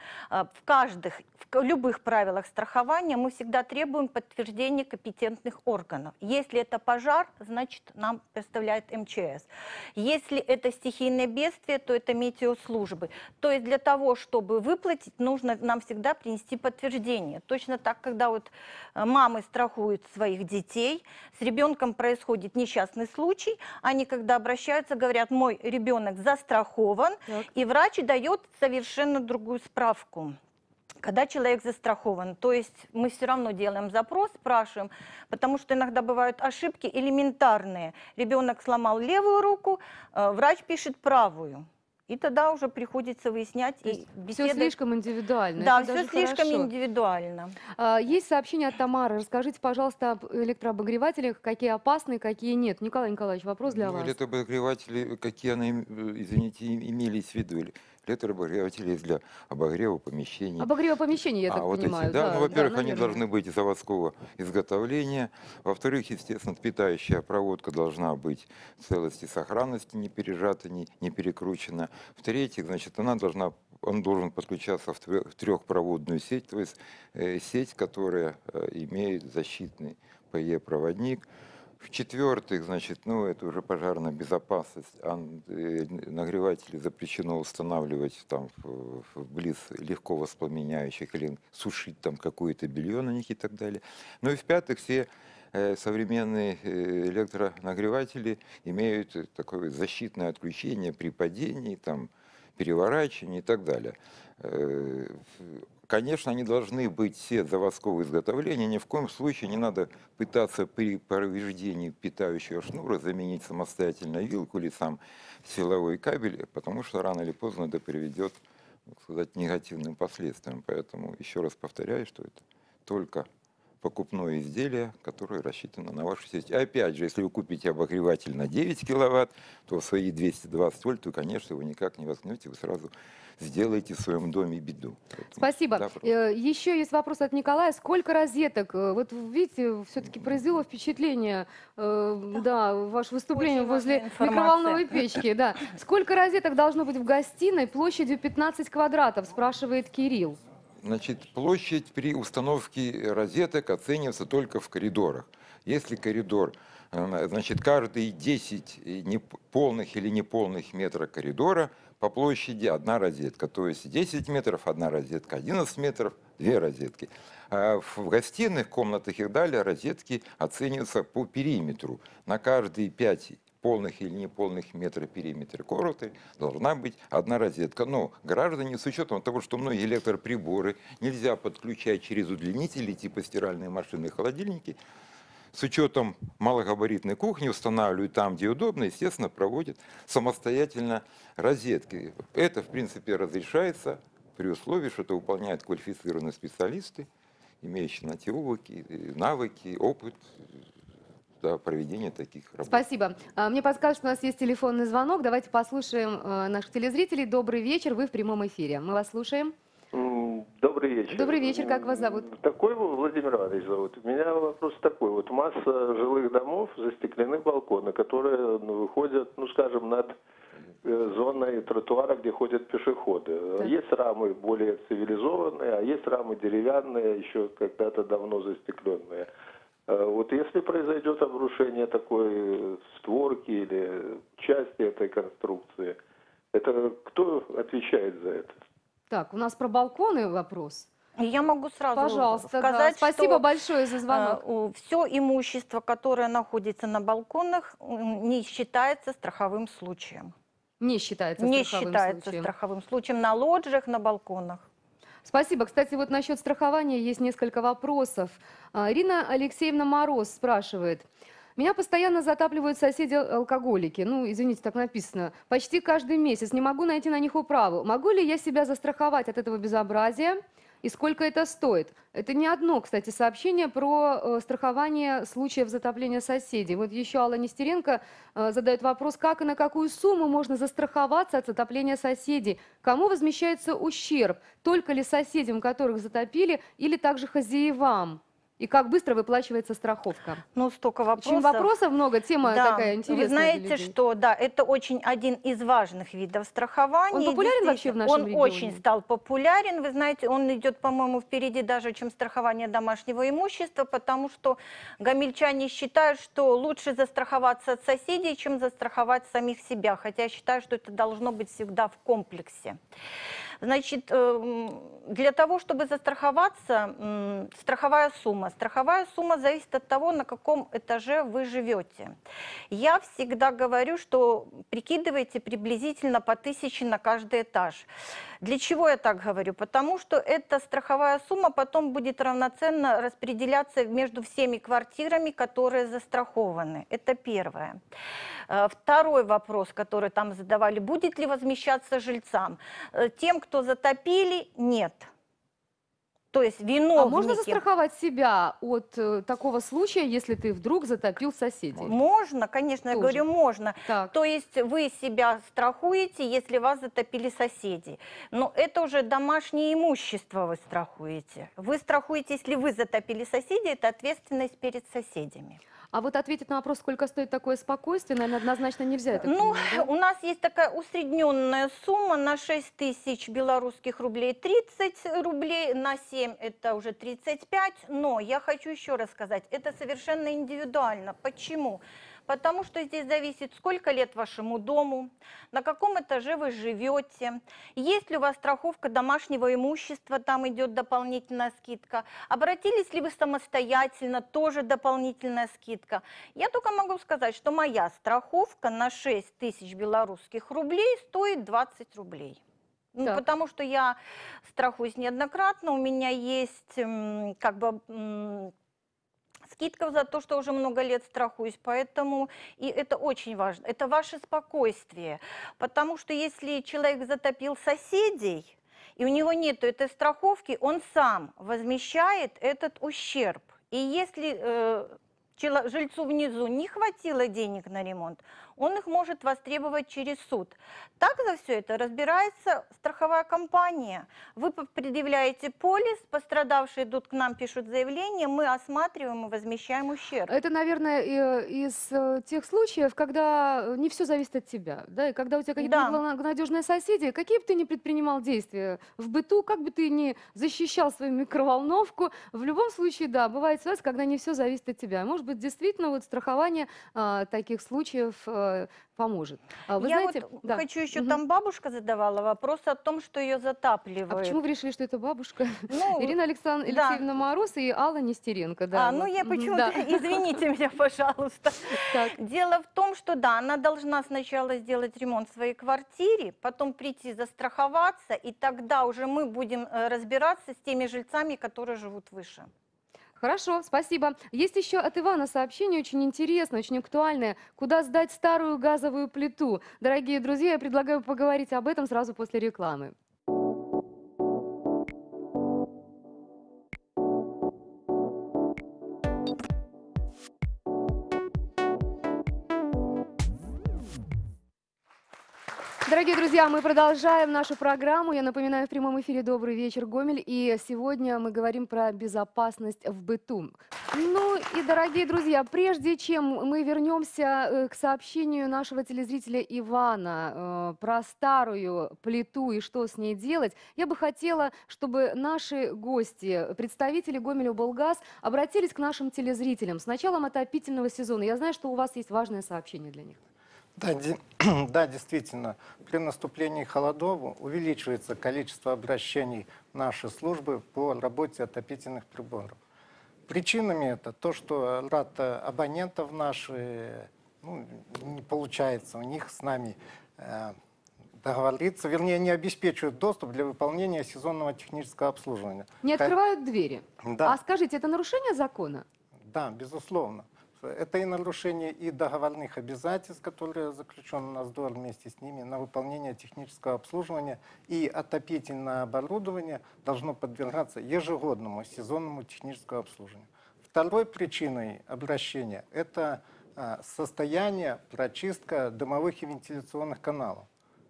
в любых правилах страхования мы всегда требуем подтверждения компетентных органов. Если это пожар, значит нам представляет МЧС. Если это стихийное бедствие, то это метеослужбы. То есть для того, чтобы выплатить, нужно нам всегда принести подтверждение. Точно так, когда вот мамы страхуют своих детей, с ребенком происходит несчастный случай, они когда обращаются, говорят, мой ребенок застрахован, Так. и врач дает совершенно другую справку. Когда человек застрахован, то есть мы все равно делаем запрос, спрашиваем, потому что иногда бывают ошибки элементарные. Ребенок сломал левую руку, врач пишет правую. И тогда уже приходится выяснять То и есть все беседовать. слишком индивидуально. Да, это все даже слишком хорошо. индивидуально. Есть сообщение от Тамары. Расскажите, пожалуйста, об электрообогревателях, какие опасны, какие нет. Николай Николаевич, вопрос для вас. Электрообогреватели, какие они, извините, имелись в виду? Электрообогреватели для обогрева помещений. Обогрева помещений, я так вот понимаю. эти, да, ну, во-первых, они наверное. должны быть заводского изготовления. Во-вторых, естественно, питающая проводка должна быть в целости и сохранности, не пережата, не перекручена. В-третьих, значит, он должен подключаться в трехпроводную сеть, то есть сеть, которая имеет защитный ПЕ-проводник. В-четвертых, значит, ну, это уже пожарная безопасность. Нагреватели запрещено устанавливать там вблиз легко воспламеняющих или сушить там какое-то белье на них и так далее. Ну и в-пятых, все современные электронагреватели имеют такое защитное отключение при падении, там, переворачивании и так далее. Конечно, они должны быть все заводского изготовления. Ни в коем случае не надо пытаться при повреждении питающего шнура заменить самостоятельно вилку или сам силовой кабель, потому что рано или поздно это приведет, так сказать, к негативным последствиям. Поэтому еще раз повторяю, что это только покупное изделие, которое рассчитано на вашу сеть. И опять же, если вы купите обогреватель на 9 киловатт, то свои 220 вольт, то, конечно, вы никак не возьмете, вы сразу сделаете в своем доме беду. Поэтому, Спасибо. да, Еще есть вопрос от Николая. Сколько розеток? Вот видите, все-таки произвело впечатление, да, ваше выступление Очень возле важная информация. микроволновой печки. Да. Сколько розеток должно быть в гостиной площадью 15 квадратов, спрашивает Кирилл. Значит, площадь при установке розеток оценивается только в коридорах. Если коридор, значит, каждые 10 полных или неполных метра коридора по площади одна розетка. То есть 10 метров одна розетка, 11 метров две розетки. А в гостиных комнатах и далее розетки оцениваются по периметру. На каждые 5 полных или неполных метра периметра комнаты должна быть одна розетка. Но граждане, с учетом того, что многие электроприборы нельзя подключать через удлинители типа стиральные машины и холодильники, с учетом малогабаритной кухни устанавливают там, где удобно, естественно, проводят самостоятельно розетки. Это, в принципе, разрешается при условии, что это выполняют квалифицированные специалисты, имеющие навыки, опыт проведения таких работ. Спасибо. Мне подсказывают, что у нас есть телефонный звонок. Давайте послушаем наших телезрителей. Добрый вечер, вы в прямом эфире. Мы вас слушаем. Добрый вечер. Добрый вечер, как вас зовут? Такой Владимир Иванович зовут. У меня вопрос такой. Вот масса жилых домов, застеклены балконы, которые выходят, ну скажем, над зоной тротуара, где ходят пешеходы. Так. Есть рамы более цивилизованные, а есть рамы деревянные, еще когда-то давно застекленные. Вот если произойдет обрушение такой створки или части этой конструкции, это кто отвечает за это? Так, у нас про балконы вопрос. Я могу сразу Пожалуйста, сказать, да. Спасибо что большое за звонок. все имущество, которое находится на балконах, не считается страховым случаем. Не считается Не страховым считается случаем. страховым случаем на лоджиях, на балконах. Спасибо. Кстати, вот насчет страхования есть несколько вопросов. Ирина Алексеевна Мороз спрашивает. Меня постоянно затапливают соседи-алкоголики. Ну, извините, так написано. Почти каждый месяц. Не могу найти на них управу. Могу ли я себя застраховать от этого безобразия? И сколько это стоит? Это не одно, кстати, сообщение про страхование случаев затопления соседей. Вот еще Алла Нестеренко задает вопрос, как и на какую сумму можно застраховаться от затопления соседей? Кому возмещается ущерб? Только ли соседям, которых затопили, или также хозяевам? И как быстро выплачивается страховка? Ну, столько вопросов. Очень вопросов много, тема Да, такая интересная. вы знаете, для людей. что да, это очень один из важных видов страхования. Он популярен вообще в нашем Он регионе? очень стал популярен. Вы знаете, он идет, по-моему, впереди даже, чем страхование домашнего имущества, потому что гомельчане считают, что лучше застраховаться от соседей, чем застраховать самих себя. Хотя я считаю, что это должно быть всегда в комплексе. Значит, для того, чтобы застраховаться, страховая сумма. Страховая сумма зависит от того, на каком этаже вы живете. Я всегда говорю, что прикидывайте приблизительно по 1000 на каждый этаж. Для чего я так говорю? Потому что эта страховая сумма потом будет равноценно распределяться между всеми квартирами, которые застрахованы. Это первое. Второй вопрос, который там задавали, будет ли возмещаться жильцам? Тем, кто затопили, нет. То есть виновники... А можно застраховать себя от такого случая, если ты вдруг затопил соседей? Можно, конечно, я Тоже. говорю, можно. Так. То есть вы себя страхуете, если вас затопили соседи. Но это уже домашнее имущество вы страхуете. Вы страхуете, если вы затопили соседей, это ответственность перед соседями. А вот ответить на вопрос, сколько стоит такое спокойствие, наверное, однозначно нельзя. Я так Ну, понимаю, да? у нас есть такая усредненная сумма на 6 тысяч белорусских рублей 30 рублей, на 7 это уже 35. Но я хочу еще раз сказать, это совершенно индивидуально. Почему? Потому что здесь зависит, сколько лет вашему дому, на каком этаже вы живете, есть ли у вас страховка домашнего имущества, там идет дополнительная скидка, обратились ли вы самостоятельно, тоже дополнительная скидка. Я только могу сказать, что моя страховка на 6 тысяч белорусских рублей стоит 20 рублей. Ну, Так. потому что я страхуюсь неоднократно, у меня есть как бы скидка за то, что уже много лет страхуюсь, поэтому и это очень важно. Это ваше спокойствие, потому что если человек затопил соседей, и у него нет этой страховки, он сам возмещает этот ущерб. И если жильцу внизу не хватило денег на ремонт, он их может востребовать через суд. Так за все это разбирается страховая компания. Вы предъявляете полис, пострадавшие идут к нам, пишут заявление, мы осматриваем и возмещаем ущерб. Это, наверное, из тех случаев, когда не все зависит от тебя, да, и когда у тебя какие-то Да. благонадежные соседи, какие бы ты ни предпринимал действия в быту, как бы ты ни защищал свою микроволновку, в любом случае, да, бывает ситуация, когда не все зависит от тебя. Может быть, действительно, вот страхование таких случаев поможет. Вы Я знаете, вот да. хочу еще, Мгм. там бабушка задавала вопрос о том, что ее затапливает. А почему вы решили, что это бабушка? Ну, Ирина да. Алексеевна Мороз и Алла Нестеренко, да. Ну вот. я Мгм, почему-то, да. извините меня, пожалуйста. Так. Дело в том, что да, она должна сначала сделать ремонт в своей квартире, потом прийти застраховаться, и тогда уже мы будем разбираться с теми жильцами, которые живут выше. Хорошо, спасибо. Есть еще от Ивана сообщение очень интересное, очень актуальное. Куда сдать старую газовую плиту? Дорогие друзья, я предлагаю поговорить об этом сразу после рекламы. Дорогие друзья, мы продолжаем нашу программу. Я напоминаю, в прямом эфире «Добрый вечер, Гомель». И сегодня мы говорим про безопасность в быту. Ну и, дорогие друзья, прежде чем мы вернемся к сообщению нашего телезрителя Ивана про старую плиту и что с ней делать, я бы хотела, чтобы наши гости, представители Гомель-Облгаз, обратились к нашим телезрителям с началом отопительного сезона. Я знаю, что у вас есть важное сообщение для них. Да, да, действительно, при наступлении холодов увеличивается количество обращений в наши службы по работе отопительных приборов. Причинами это то, что ряд абонентов наши, не получается у них с нами договориться, вернее, не обеспечивают доступ для выполнения сезонного технического обслуживания. Не открывают двери. Да. А скажите, это нарушение закона? Да, безусловно. Это и нарушение и договорных обязательств, которые заключены у нас договор вместе с ними, на выполнение технического обслуживания, и отопительное оборудование должно подвергаться ежегодному сезонному техническому обслуживанию. Второй причиной обращения – это состояние, прочистка дымовых и вентиляционных каналов.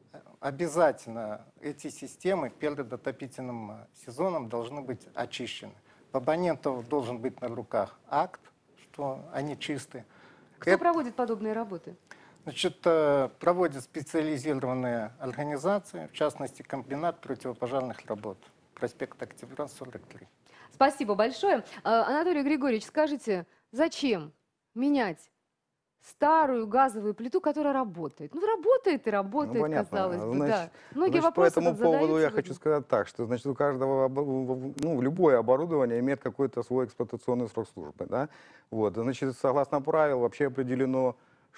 Обязательно эти системы перед отопительным сезоном должны быть очищены. У абонентов должен быть на руках акт, что они чисты. Кто проводит подобные работы? Значит, проводят специализированные организации, в частности, комбинат противопожарных работ. Проспект Октября, 43. Спасибо большое. Анатолий Григорьевич, скажите, зачем менять старую газовую плиту, которая работает? Ну, работает и работает, понятно. казалось бы, Значит, да. Многие по вопросы этому тут поводу задаются я вот. хочу сказать так, что значит, у каждого, любое оборудование имеет какой-то свой эксплуатационный срок службы. Да? Вот. Значит, согласно правилам вообще определено,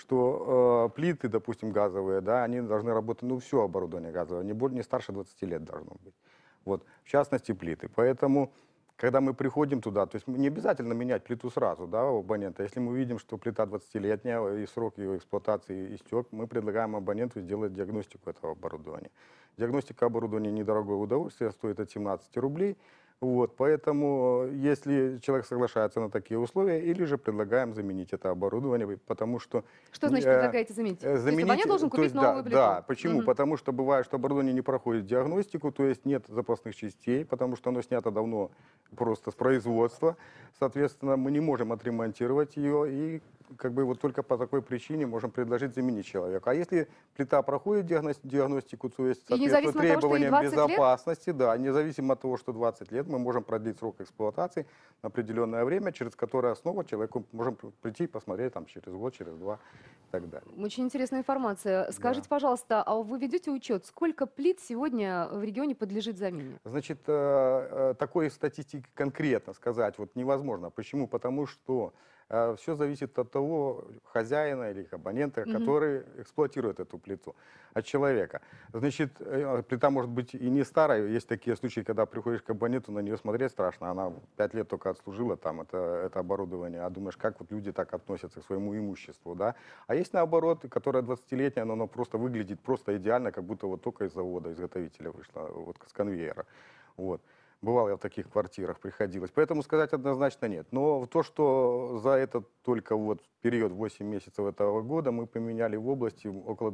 что плиты, допустим, газовые, да, они должны работать, все оборудование газовое, не старше 20 лет должно быть. Вот. В частности, плиты. Поэтому, когда мы приходим туда, то есть не обязательно менять плиту сразу, да, у абонента. Если мы видим, что плита 20-летняя и срок ее эксплуатации истек, мы предлагаем абоненту сделать диагностику этого оборудования. Диагностика оборудования недорогое удовольствие, стоит от 17 рублей. Вот, поэтому, если человек соглашается на такие условия, или же предлагаем заменить это оборудование, потому что... Что значит предлагаете заменить? То есть абонент должен купить новую плиту? Да, почему? Мгм. Потому что бывает, что оборудование не проходит диагностику, то есть нет запасных частей, потому что оно снято давно просто с производства. Соответственно, мы не можем отремонтировать ее, и как бы вот только по такой причине можем предложить заменить человека. А если плита проходит диагностику, то есть И соответствует независимо от того, что ей требованиям 20 лет? безопасности, да, независимо от того, что 20 лет, мы можем продлить срок эксплуатации на определенное время, через которое снова человеку можем прийти и посмотреть там через год, через два и так далее. Очень интересная информация. Скажите, пожалуйста, а вы ведете учет, сколько плит сегодня в регионе подлежит замене? Значит, такой статистики конкретно сказать вот невозможно. Почему? Потому что все зависит от того хозяина или абонента, который эксплуатирует эту плиту, от человека. Значит, плита может быть и не старая. Есть такие случаи, когда приходишь к абоненту, на нее смотреть страшно. Она 5 лет только отслужила там это оборудование. А думаешь, как вот люди так относятся к своему имуществу, да? А есть наоборот, которая 20-летняя, но она просто выглядит просто идеально, как будто вот только из завода, изготовителя вышла, вот с конвейера. Вот. Бывал я в таких квартирах, приходилось. Поэтому сказать однозначно нет. Но то, что за этот только вот период 8 месяцев этого года мы поменяли в области около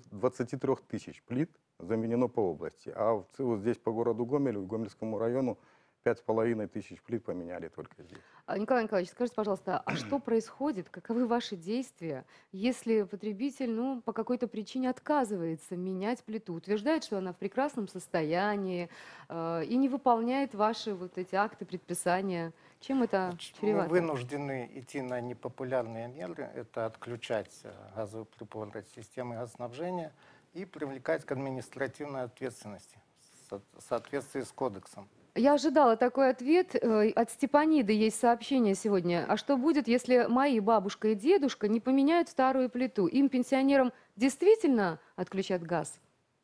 23 тысяч плит, заменено по области. А вот здесь по городу Гомелю, Гомельскому району 5,5 тысяч плит поменяли только здесь. Николай Николаевич, скажите, пожалуйста, а что происходит, каковы ваши действия, если потребитель, ну, по какой-то причине отказывается менять плиту, утверждает, что она в прекрасном состоянии и не выполняет ваши вот эти акты, предписания? Чем это Мы чревато? вынуждены идти на непопулярные меры. Это отключать газовый прибор от системы газоснабжения и привлекать к административной ответственности в соответствии с кодексом. Я ожидала такой ответ. От Степаниды есть сообщение сегодня. А что будет, если мои бабушка и дедушка не поменяют старую плиту? Им, пенсионерам, действительно отключат газ?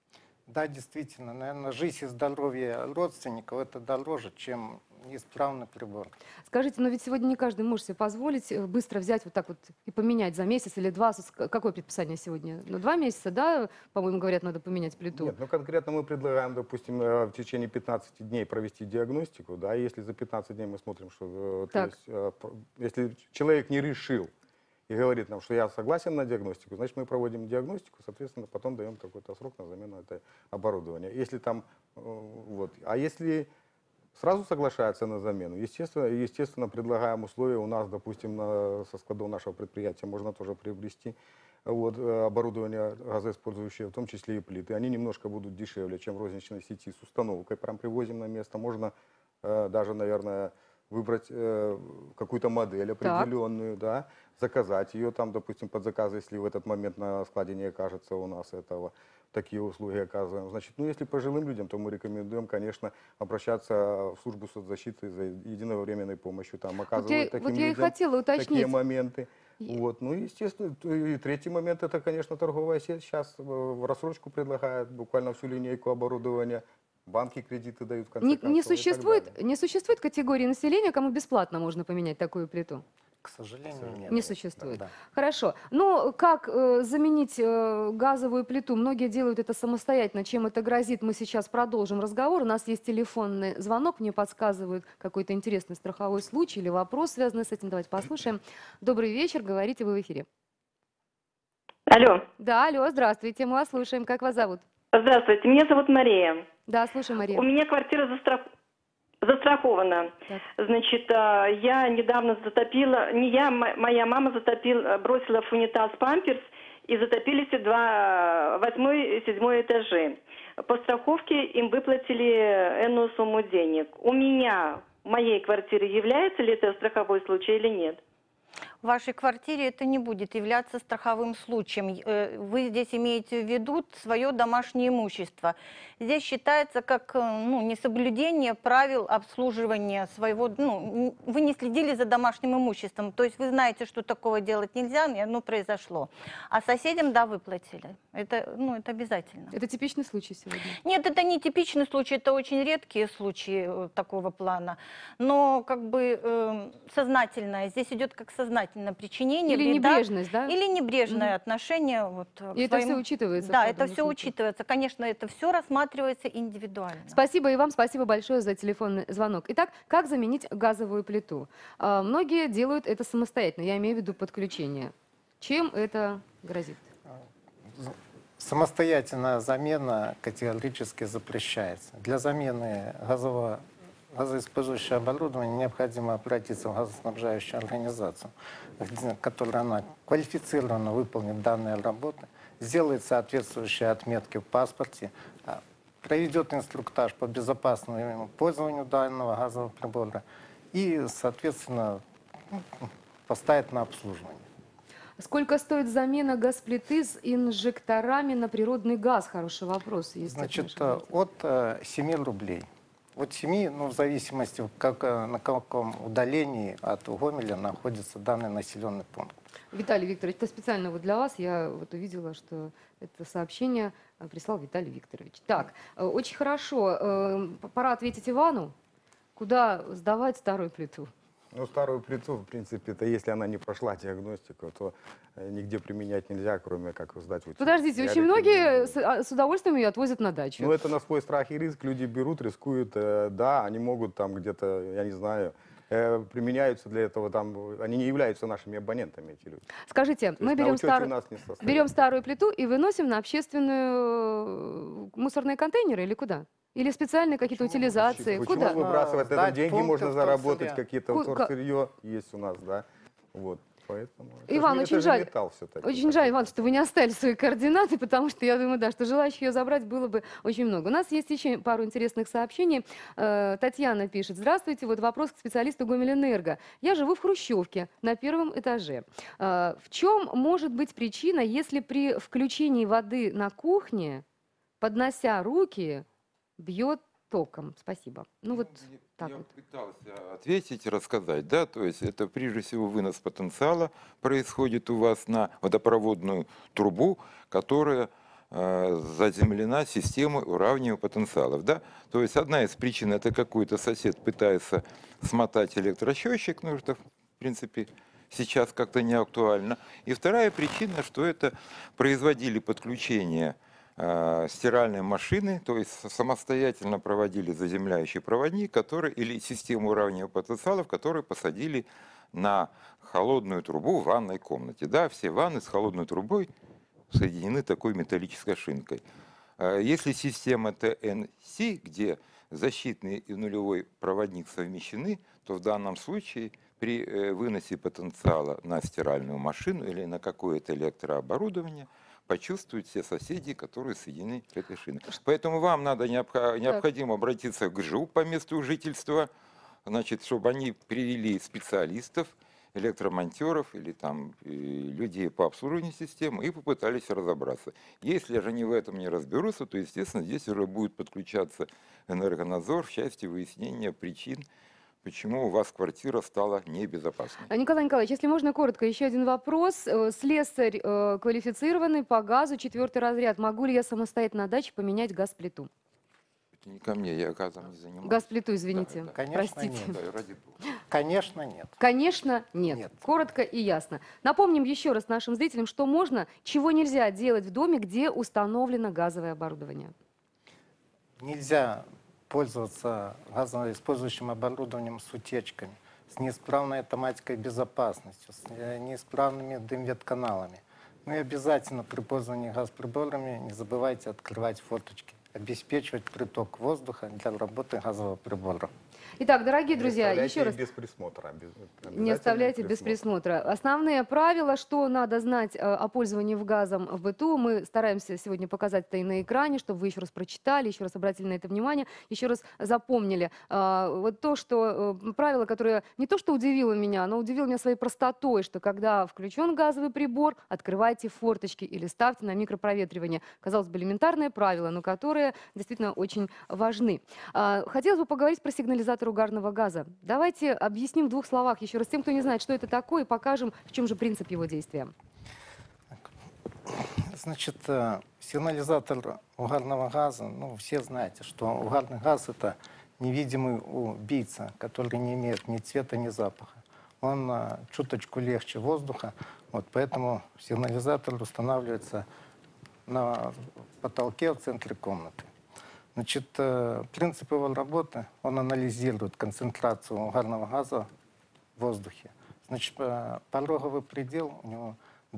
Да, действительно, наверное, жизнь и здоровье родственников это дороже, чем неисправный прибор. Скажите, но ведь сегодня не каждый может себе позволить быстро взять вот так вот и поменять за месяц или два. Какое предписание сегодня? Ну, 2 месяца, да, по-моему, говорят, надо поменять плиту? Нет, ну конкретно мы предлагаем, допустим, в течение 15 дней провести диагностику, да, если за 15 дней мы смотрим, что то есть, если человек не решил и говорит нам, что я согласен на диагностику, значит, мы проводим диагностику, соответственно, потом даем какой-то срок на замену этого оборудования. Если там, вот, а если сразу соглашается на замену, естественно, предлагаем условия у нас, допустим, со складов нашего предприятия можно тоже приобрести вот, оборудование газоиспользующее, в том числе и плиты. Они немножко будут дешевле, чем в розничной сети с установкой. Прям привозим на место. Можно даже, наверное, выбрать какую-то модель определенную, да, заказать ее там, допустим, под заказ, если в этот момент на складе не окажется у нас этого. Такие услуги оказываем. Значит, ну, если пожилым людям, то мы рекомендуем, конечно, обращаться в службу соцзащиты за единовременной помощью, там оказывают таким вот я и людям хотела уточнить. такие моменты. Вот. Ну, естественно, и третий момент, это, конечно, торговая сеть сейчас в рассрочку предлагает буквально всю линейку оборудования. Банки кредиты дают в конце концов. Не существует категории населения, кому бесплатно можно поменять такую плиту? К сожалению, нет. Не существует. Да. Хорошо. Ну, как заменить газовую плиту? Многие делают это самостоятельно. Чем это грозит? Мы сейчас продолжим разговор. У нас есть телефонный звонок. Мне подсказывают какой-то интересный страховой случай или вопрос, связанный с этим. Давайте послушаем. Добрый вечер. Говорите, вы в эфире. Алло. Да, алло, здравствуйте. Мы вас слушаем. Как вас зовут? Здравствуйте, меня зовут Мария. Да, слушай, Мария. У меня квартира застрахована. Так. Значит, я недавно затопила, не я, моя мама бросила в унитаз памперс, и затопились 8 и 7 этажи. По страховке им выплатили энную сумму денег. У меня, в моей квартире, является ли это страховой случай или нет? В вашей квартире это не будет являться страховым случаем. Вы здесь имеете в виду свое домашнее имущество. Здесь считается как несоблюдение правил обслуживания своего... вы не следили за домашним имуществом. То есть вы знаете, что такого делать нельзя, и оно произошло. А соседям, да, выплатили. Это обязательно. Это типичный случай сегодня? Нет, это не типичный случай, это очень редкие случаи такого плана. Но как бы сознательное, здесь идет как сознательное нежелательное причинение Или вреда, небрежность, да? или небрежное отношение вот, к И это своему... все учитывается? в Да, каждом это все случае? учитывается. Конечно, это все рассматривается индивидуально. Спасибо и вам, спасибо большое за телефонный звонок. Итак, как заменить газовую плиту? Многие делают это самостоятельно, я имею в виду подключение. Чем это грозит? Самостоятельная замена категорически запрещается. Для замены газоиспользующего оборудования необходимо обратиться в газоснабжающую организацию, которая она квалифицированно выполнит данные работы, сделает соответствующие отметки в паспорте, проведет инструктаж по безопасному пользованию данного газового прибора и, соответственно, поставит на обслуживание. Сколько стоит замена газплиты с инжекторами на природный газ? Хороший вопрос. Значит, от 7 рублей. От 7, ну, в зависимости, на каком удалении от Гомеля находится данный населенный пункт. Виталий Викторович, это специально вот для вас. Я вот увидела, что это сообщение прислал Виталий Викторович. Так, очень хорошо. Пора ответить Ивану. Куда сдавать старую плиту? Ну, старую плиту, в принципе, это если она не прошла диагностику, то нигде применять нельзя, кроме как сдать в утиль. Подождите, Я очень рекомендую. многие с удовольствием ее отвозят на дачу. Ну, это на свой страх и риск. Люди берут, рискуют. Да, они могут там где-то, я не знаю, применяются для этого, там, они не являются нашими абонентами, эти люди. Скажите, То мы есть на берем, учете у нас не состоят. берем старую плиту и выносим на общественную мусорные контейнеры или куда? Или специальные какие-то утилизации? Почему Куда? выбрасывать? Это Сдать деньги пункты можно в заработать, вторсырье. какие-то вторсырье есть у нас, да. Вот, поэтому... Иван, очень жаль, металл все-таки. очень жаль, Иван, что вы не оставили свои координаты, потому что я думаю, да, что желающих ее забрать было бы очень много. У нас есть еще пару интересных сообщений. Татьяна пишет: здравствуйте, вот вопрос к специалисту Гомельэнерго. Я живу в хрущевке на 1-м этаже. В чем может быть причина, если при включении воды на кухне, поднося руки, бьет током? Спасибо. Ну вот так Я вот. пытался ответить, рассказать, да, то есть это прежде всего вынос потенциала происходит у вас на водопроводную трубу, которая заземлена системой уравнивания потенциалов, да, то есть одна из причин это какой-то сосед пытается смотать электросчетчик, ну что в принципе сейчас как-то не актуально, и вторая причина, что это производили подключение стиральной машины, то есть самостоятельно проводили заземляющий проводник, который, или систему уравнивания потенциалов, которые посадили на холодную трубу в ванной комнате. Да, все ванны с холодной трубой соединены такой металлической шинкой. Если система ТНС, где защитный и нулевой проводник совмещены, то в данном случае при выносе потенциала на стиральную машину или на какое-то электрооборудование почувствуют все соседи, которые соединены к этой шине. Поэтому вам надо необходимо обратиться к ГЖУ по месту жительства, значит, чтобы они привели специалистов, электромонтеров или там людей по обслуживанию системы и попытались разобраться. Если же они в этом не разберутся, то, естественно, здесь уже будет подключаться энергонадзор в части выяснения причин, почему у вас квартира стала небезопасной. Николай Николаевич, если можно коротко, еще один вопрос. Слесарь квалифицированный по газу, 4-й разряд. Могу ли я самостоятельно на даче поменять газплиту? Это не ко мне, я газом не занимаюсь. Газплиту, извините. Да, да. Конечно, Простите. нет. Да, ради бога. Конечно, нет. Конечно, нет. Нет. Коротко и ясно. Напомним еще раз нашим зрителям, что можно, чего нельзя делать в доме, где установлено газовое оборудование. Нельзя пользоваться газоиспользующим оборудованием с утечками, с неисправной автоматикой безопасности, с неисправными дымветканалами. Ну и обязательно при пользовании газоприборами не забывайте открывать форточки, обеспечивать приток воздуха для работы газового прибора. Итак, дорогие друзья, еще раз. без присмотра. Не оставляйте без присмотра. Основные правила, что надо знать о пользовании газом в быту, мы стараемся сегодня показать это и на экране, чтобы вы еще раз прочитали, еще раз обратили на это внимание, еще раз запомнили. Вот то, что правило, которое не то что удивило меня, но удивило меня своей простотой, что когда включен газовый прибор, открывайте форточки или ставьте на микропроветривание. Казалось бы, элементарные правила, но которые действительно очень важны. Хотелось бы поговорить про сигнализатор угарного газа. Давайте объясним в 2 словах еще раз тем, кто не знает, что это такое, и покажем, в чем же принцип его действия. Значит, сигнализатор угарного газа, ну, все знаете, что угарный газ – это невидимый убийца, который не имеет ни цвета, ни запаха. он чуточку легче воздуха. Вот поэтому сигнализатор устанавливается на потолке в центре комнаты. Значит, принцип его работы, он анализирует концентрацию угарного газа в воздухе. Значит, пороговый предел у него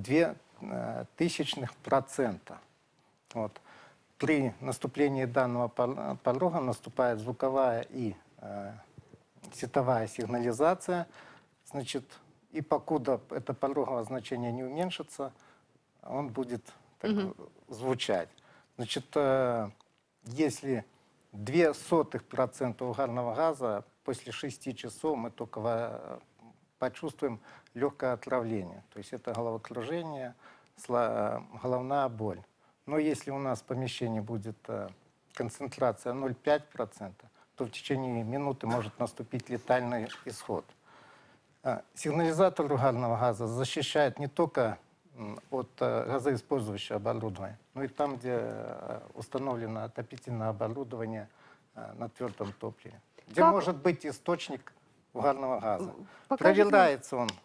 0,02%. Вот. При наступлении данного порога наступает звуковая и световая сигнализация. Значит, и покуда это пороговое значение не уменьшится, он будет так звучать. Значит, если 0,02% угарного газа, после 6 часов мы только почувствуем легкое отравление. То есть это головокружение, головная боль. Но если у нас в помещении будет концентрация 0,5%, то в течение минуты может наступить летальный исход. Сигнализатор угарного газа защищает не только от газоиспользующего оборудования, но и там, где установлено отопительное оборудование на твердом топливе, где может быть источник угарного газа. Проверяется он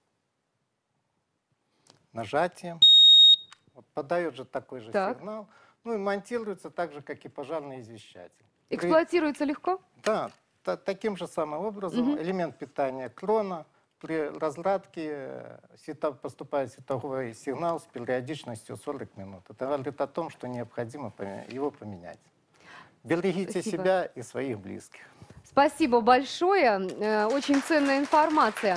нажатием, вот подает же такой же сигнал, ну и монтируется так же, как и пожарный извещатель. Эксплуатируется легко? Да, таким же самым образом элемент питания крона. При разрядке поступает световой сигнал с периодичностью 40 минут. Это говорит о том, что необходимо его поменять. Берегите себя и своих близких. Спасибо большое. Очень ценная информация.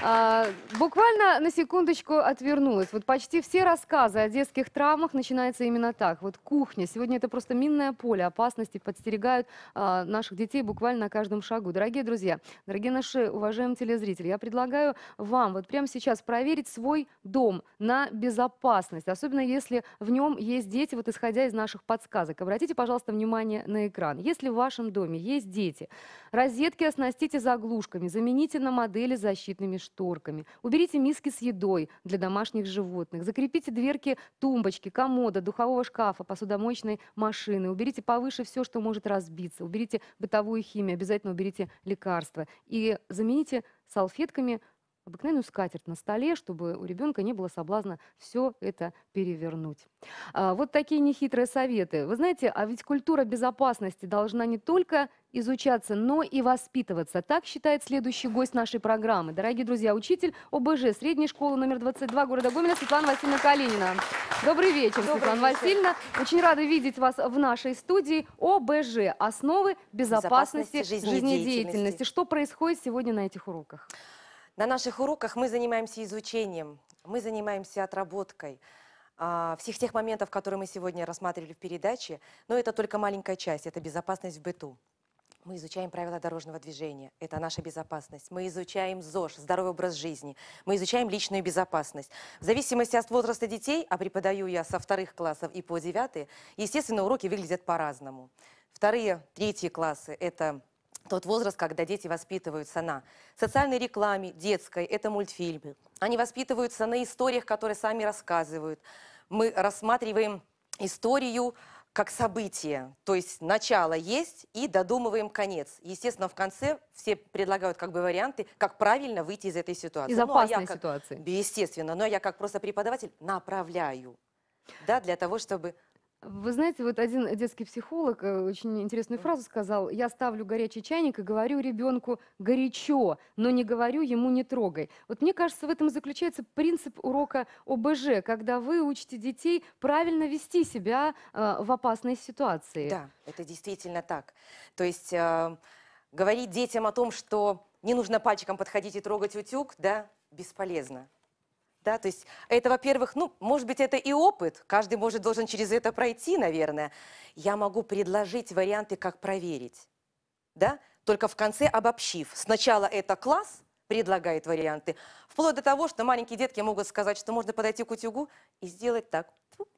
Буквально на секундочку отвернулась. Вот почти все рассказы о детских травмах начинаются именно так. Вот кухня. Сегодня это просто минное поле. Опасности подстерегают наших детей буквально на каждом шагу. Дорогие друзья, дорогие наши уважаемые телезрители, я предлагаю вам вот прямо сейчас проверить свой дом на безопасность. Особенно если в нем есть дети, вот исходя из наших подсказок. Обратите, пожалуйста, внимание на экран. Если в вашем доме есть дети, розетки оснастите заглушками, замените на модели защитными шторками. Уберите миски с едой для домашних животных. Закрепите дверки тумбочки, комода, духового шкафа, посудомоечной машины. Уберите повыше все, что может разбиться. Уберите бытовую химию, обязательно уберите лекарства. И замените салфетками обыкновенную скатерть на столе, чтобы у ребенка не было соблазна все это перевернуть. Вот такие нехитрые советы. Вы знаете, а ведь культура безопасности должна не только изучаться, но и воспитываться. Так считает следующий гость нашей программы. Дорогие друзья, учитель ОБЖ средней школы номер 22 города Гомеля Светлана Васильевна Калинина. Добрый вечер, Светлана Васильевна. Очень рада видеть вас в нашей студии. ОБЖ – основы безопасности жизнедеятельности. Что происходит сегодня на этих уроках? На наших уроках мы занимаемся изучением, мы занимаемся отработкой всех тех моментов, которые мы сегодня рассматривали в передаче, но это только маленькая часть, это безопасность в быту. Мы изучаем правила дорожного движения, это наша безопасность. Мы изучаем ЗОЖ, здоровый образ жизни. Мы изучаем личную безопасность. В зависимости от возраста детей, а преподаю я со 2 классов и по 9, естественно, уроки выглядят по-разному. 2-е, 3 классы – это тот возраст, когда дети воспитываются на социальной рекламе, детской, это мультфильмы. Они воспитываются на историях, которые сами рассказывают. Мы рассматриваем историю как событие, то есть начало есть и додумываем конец. Естественно, в конце все предлагают как бы варианты, как правильно выйти из этой ситуации. Из опасной ситуации. Естественно, но я как просто преподаватель направляю, да, для того, чтобы... Вы знаете, вот один детский психолог очень интересную фразу сказал: я ставлю горячий чайник и говорю ребенку горячо, но не говорю ему не трогай. Вот мне кажется, в этом и заключается принцип урока ОБЖ, когда вы учите детей правильно вести себя в опасной ситуации. Да, это действительно так. То есть говорить детям о том, что не нужно пальчиком подходить и трогать утюг, да, бесполезно. Да, то есть это, во-первых, ну, может быть, это и опыт, каждый должен через это пройти, наверное. Я могу предложить варианты, как проверить, да, только в конце обобщив. Сначала это класс предлагает варианты, вплоть до того, что маленькие детки могут сказать, что можно подойти к утюгу и сделать так.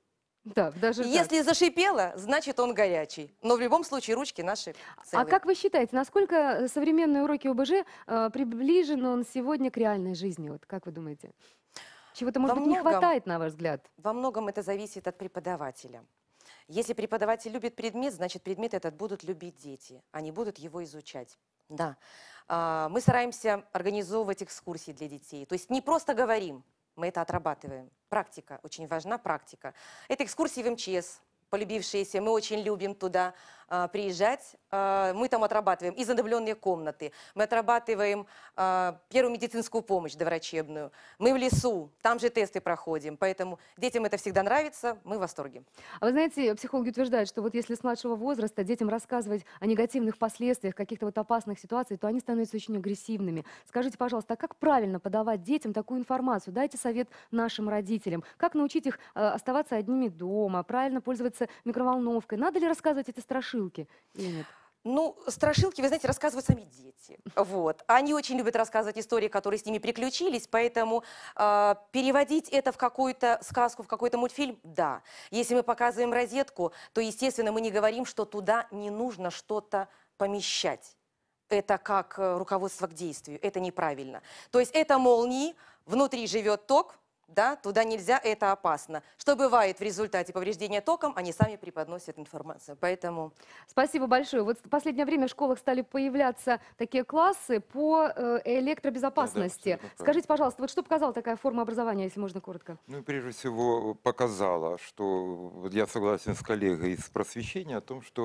Да, даже Если так. зашипело, значит он горячий. Но в любом случае ручки наши целые. А как вы считаете, насколько современные уроки ОБЖ приближены он сегодня к реальной жизни? Вот как вы думаете? Чего-то, может быть, не хватает, на ваш взгляд? Во многом это зависит от преподавателя. Если преподаватель любит предмет, значит предмет этот будут любить дети. Они будут его изучать. Да. Мы стараемся организовывать экскурсии для детей. То есть не просто говорим, мы это отрабатываем. Практика, очень важна практика. Это экскурсии в МЧС, полюбившиеся, мы очень любим туда приезжать. Мы там отрабатываем и задымленные комнаты, мы отрабатываем первую медицинскую помощь доврачебную. Мы в лесу, там же тесты проходим, поэтому детям это всегда нравится, мы в восторге. А вы знаете, психологи утверждают, что вот если с младшего возраста детям рассказывать о негативных последствиях каких-то вот опасных ситуаций, то они становятся очень агрессивными. Скажите, пожалуйста, а как правильно подавать детям такую информацию? Дайте совет нашим родителям. Как научить их оставаться одними дома, правильно пользоваться микроволновкой? Надо ли рассказывать эти страшилки или нет? Ну, страшилки, вы знаете, рассказывают сами дети. Вот. Они очень любят рассказывать истории, которые с ними приключились, поэтому переводить это в какую-то сказку, в какой-то мультфильм, да. Если мы показываем розетку, то, естественно, мы не говорим, что туда не нужно что-то помещать. Это как руководство к действию, это неправильно. То есть это молнии, внутри живет ток, да, туда нельзя, это опасно. Что бывает в результате повреждения током, они сами преподносят информацию. Поэтому... Спасибо большое. Вот в последнее время в школах стали появляться такие классы по электробезопасности. Да, Скажите, пожалуйста, вот что показала такая форма образования, если можно коротко? Ну и прежде всего показала, что вот я согласен с коллегой из просвещения о том, что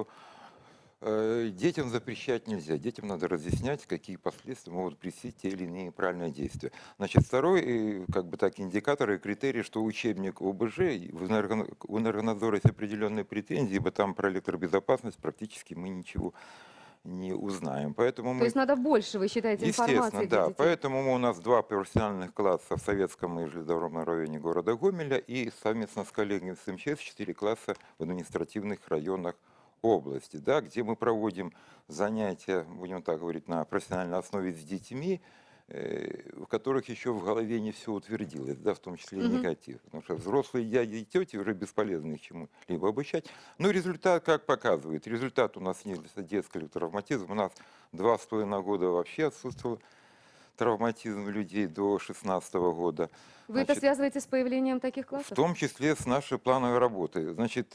детям запрещать нельзя. Детям надо разъяснять, какие последствия могут прийти те или иные правильные действия. Значит, второй, как бы так, индикатор и критерий, что учебник ОБЖ, у Энергонадзора есть определенные претензии, ибо там про электробезопасность практически мы ничего не узнаем. Поэтому То есть надо больше, вы считаете, информации естественно, для да. детей? Поэтому у нас 2 профессиональных класса в Советском и Железнодорожном районе города Гомеля и совместно с коллегами с МЧС 4 класса в административных районах области, да, где мы проводим занятия, будем так говорить, на профессиональной основе с детьми, в которых еще в голове не все утвердилось, да, в том числе и негатив. Потому что взрослые дяди и тети уже бесполезно их чему-либо обучать. Но результат, как показывает, результат у нас снизился детский травматизм. У нас 2,5 года вообще отсутствовал травматизм людей до 16 года. Вы это связываете с появлением таких классов? В том числе с нашей плановой работой. Значит,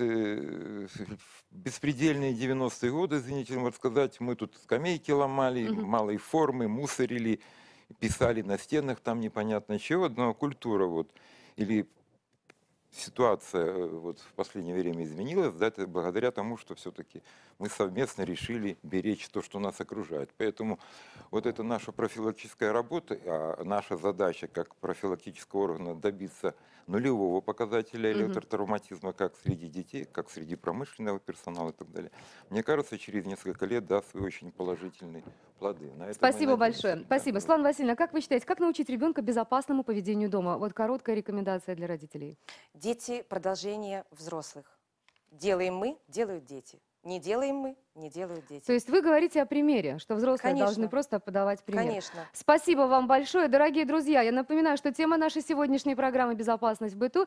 беспредельные 90-е годы, извините, можно сказать, мы тут скамейки ломали, малой формы, мусорили, писали на стенах, там непонятно чего, но культура вот, или ситуация вот в последнее время изменилась, да, это благодаря тому, что все-таки мы совместно решили беречь то, что нас окружает. Поэтому вот это наша профилактическая работа, а наша задача как профилактического органа добиться нулевого показателя электротравматизма как среди детей, как среди промышленного персонала и так далее. Мне кажется, через несколько лет даст свои очень положительные плоды. На это Спасибо большое. Спасибо. Светлана Васильевна, как вы считаете, как научить ребенка безопасному поведению дома? Вот короткая рекомендация для родителей. Дети – продолжение взрослых. Делаем мы, делают дети. Не делаем мы, не делают дети. То есть вы говорите о примере, что взрослые Конечно. должны просто подавать пример. Конечно. Спасибо вам большое, дорогие друзья. Я напоминаю, что тема нашей сегодняшней программы «Безопасность в быту».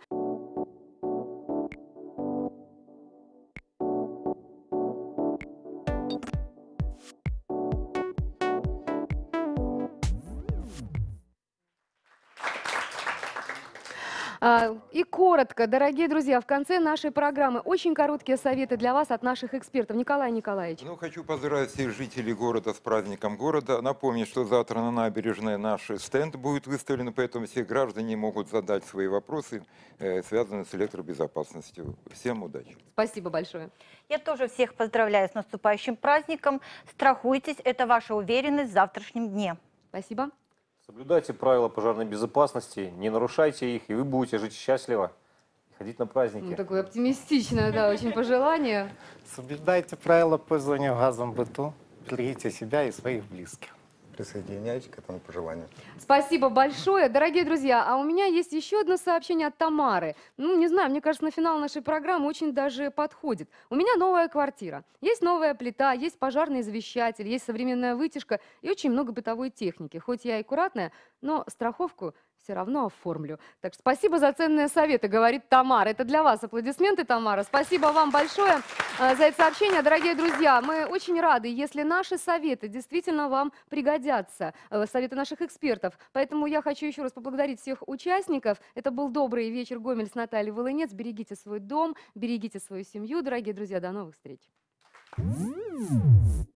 И коротко, дорогие друзья, в конце нашей программы очень короткие советы для вас от наших экспертов. Николай Николаевич. Ну, хочу поздравить всех жителей города с праздником города. Напомнить, что завтра на набережной наш стенд будет выставлен, поэтому все граждане могут задать свои вопросы, связанные с электробезопасностью. Всем удачи. Спасибо большое. Я тоже всех поздравляю с наступающим праздником. Страхуйтесь, это ваша уверенность в завтрашнем дне. Спасибо. Соблюдайте правила пожарной безопасности, не нарушайте их, и вы будете жить счастливо и ходить на праздники. Ну, такое оптимистичное, да, очень пожелание. Соблюдайте правила пользования газом в быту, берегите себя и своих близких. Присоединяйтесь к этому пожеланию. Спасибо большое. Дорогие друзья, а у меня есть еще одно сообщение от Тамары. Ну, не знаю, мне кажется, на финал нашей программы очень даже подходит. У меня новая квартира. Есть новая плита, есть пожарный извещатель, есть современная вытяжка и очень много бытовой техники. Хоть я и аккуратная, но страховку все равно оформлю. Так что спасибо за ценные советы, говорит Тамара. Это для вас аплодисменты, Тамара. Спасибо вам большое за это сообщение. Дорогие друзья, мы очень рады, если наши советы действительно вам пригодятся, советы наших экспертов. Поэтому я хочу еще раз поблагодарить всех участников. Это был «Добрый вечер, Гомель» с Натальей Волынец. Берегите свой дом, берегите свою семью. Дорогие друзья, до новых встреч.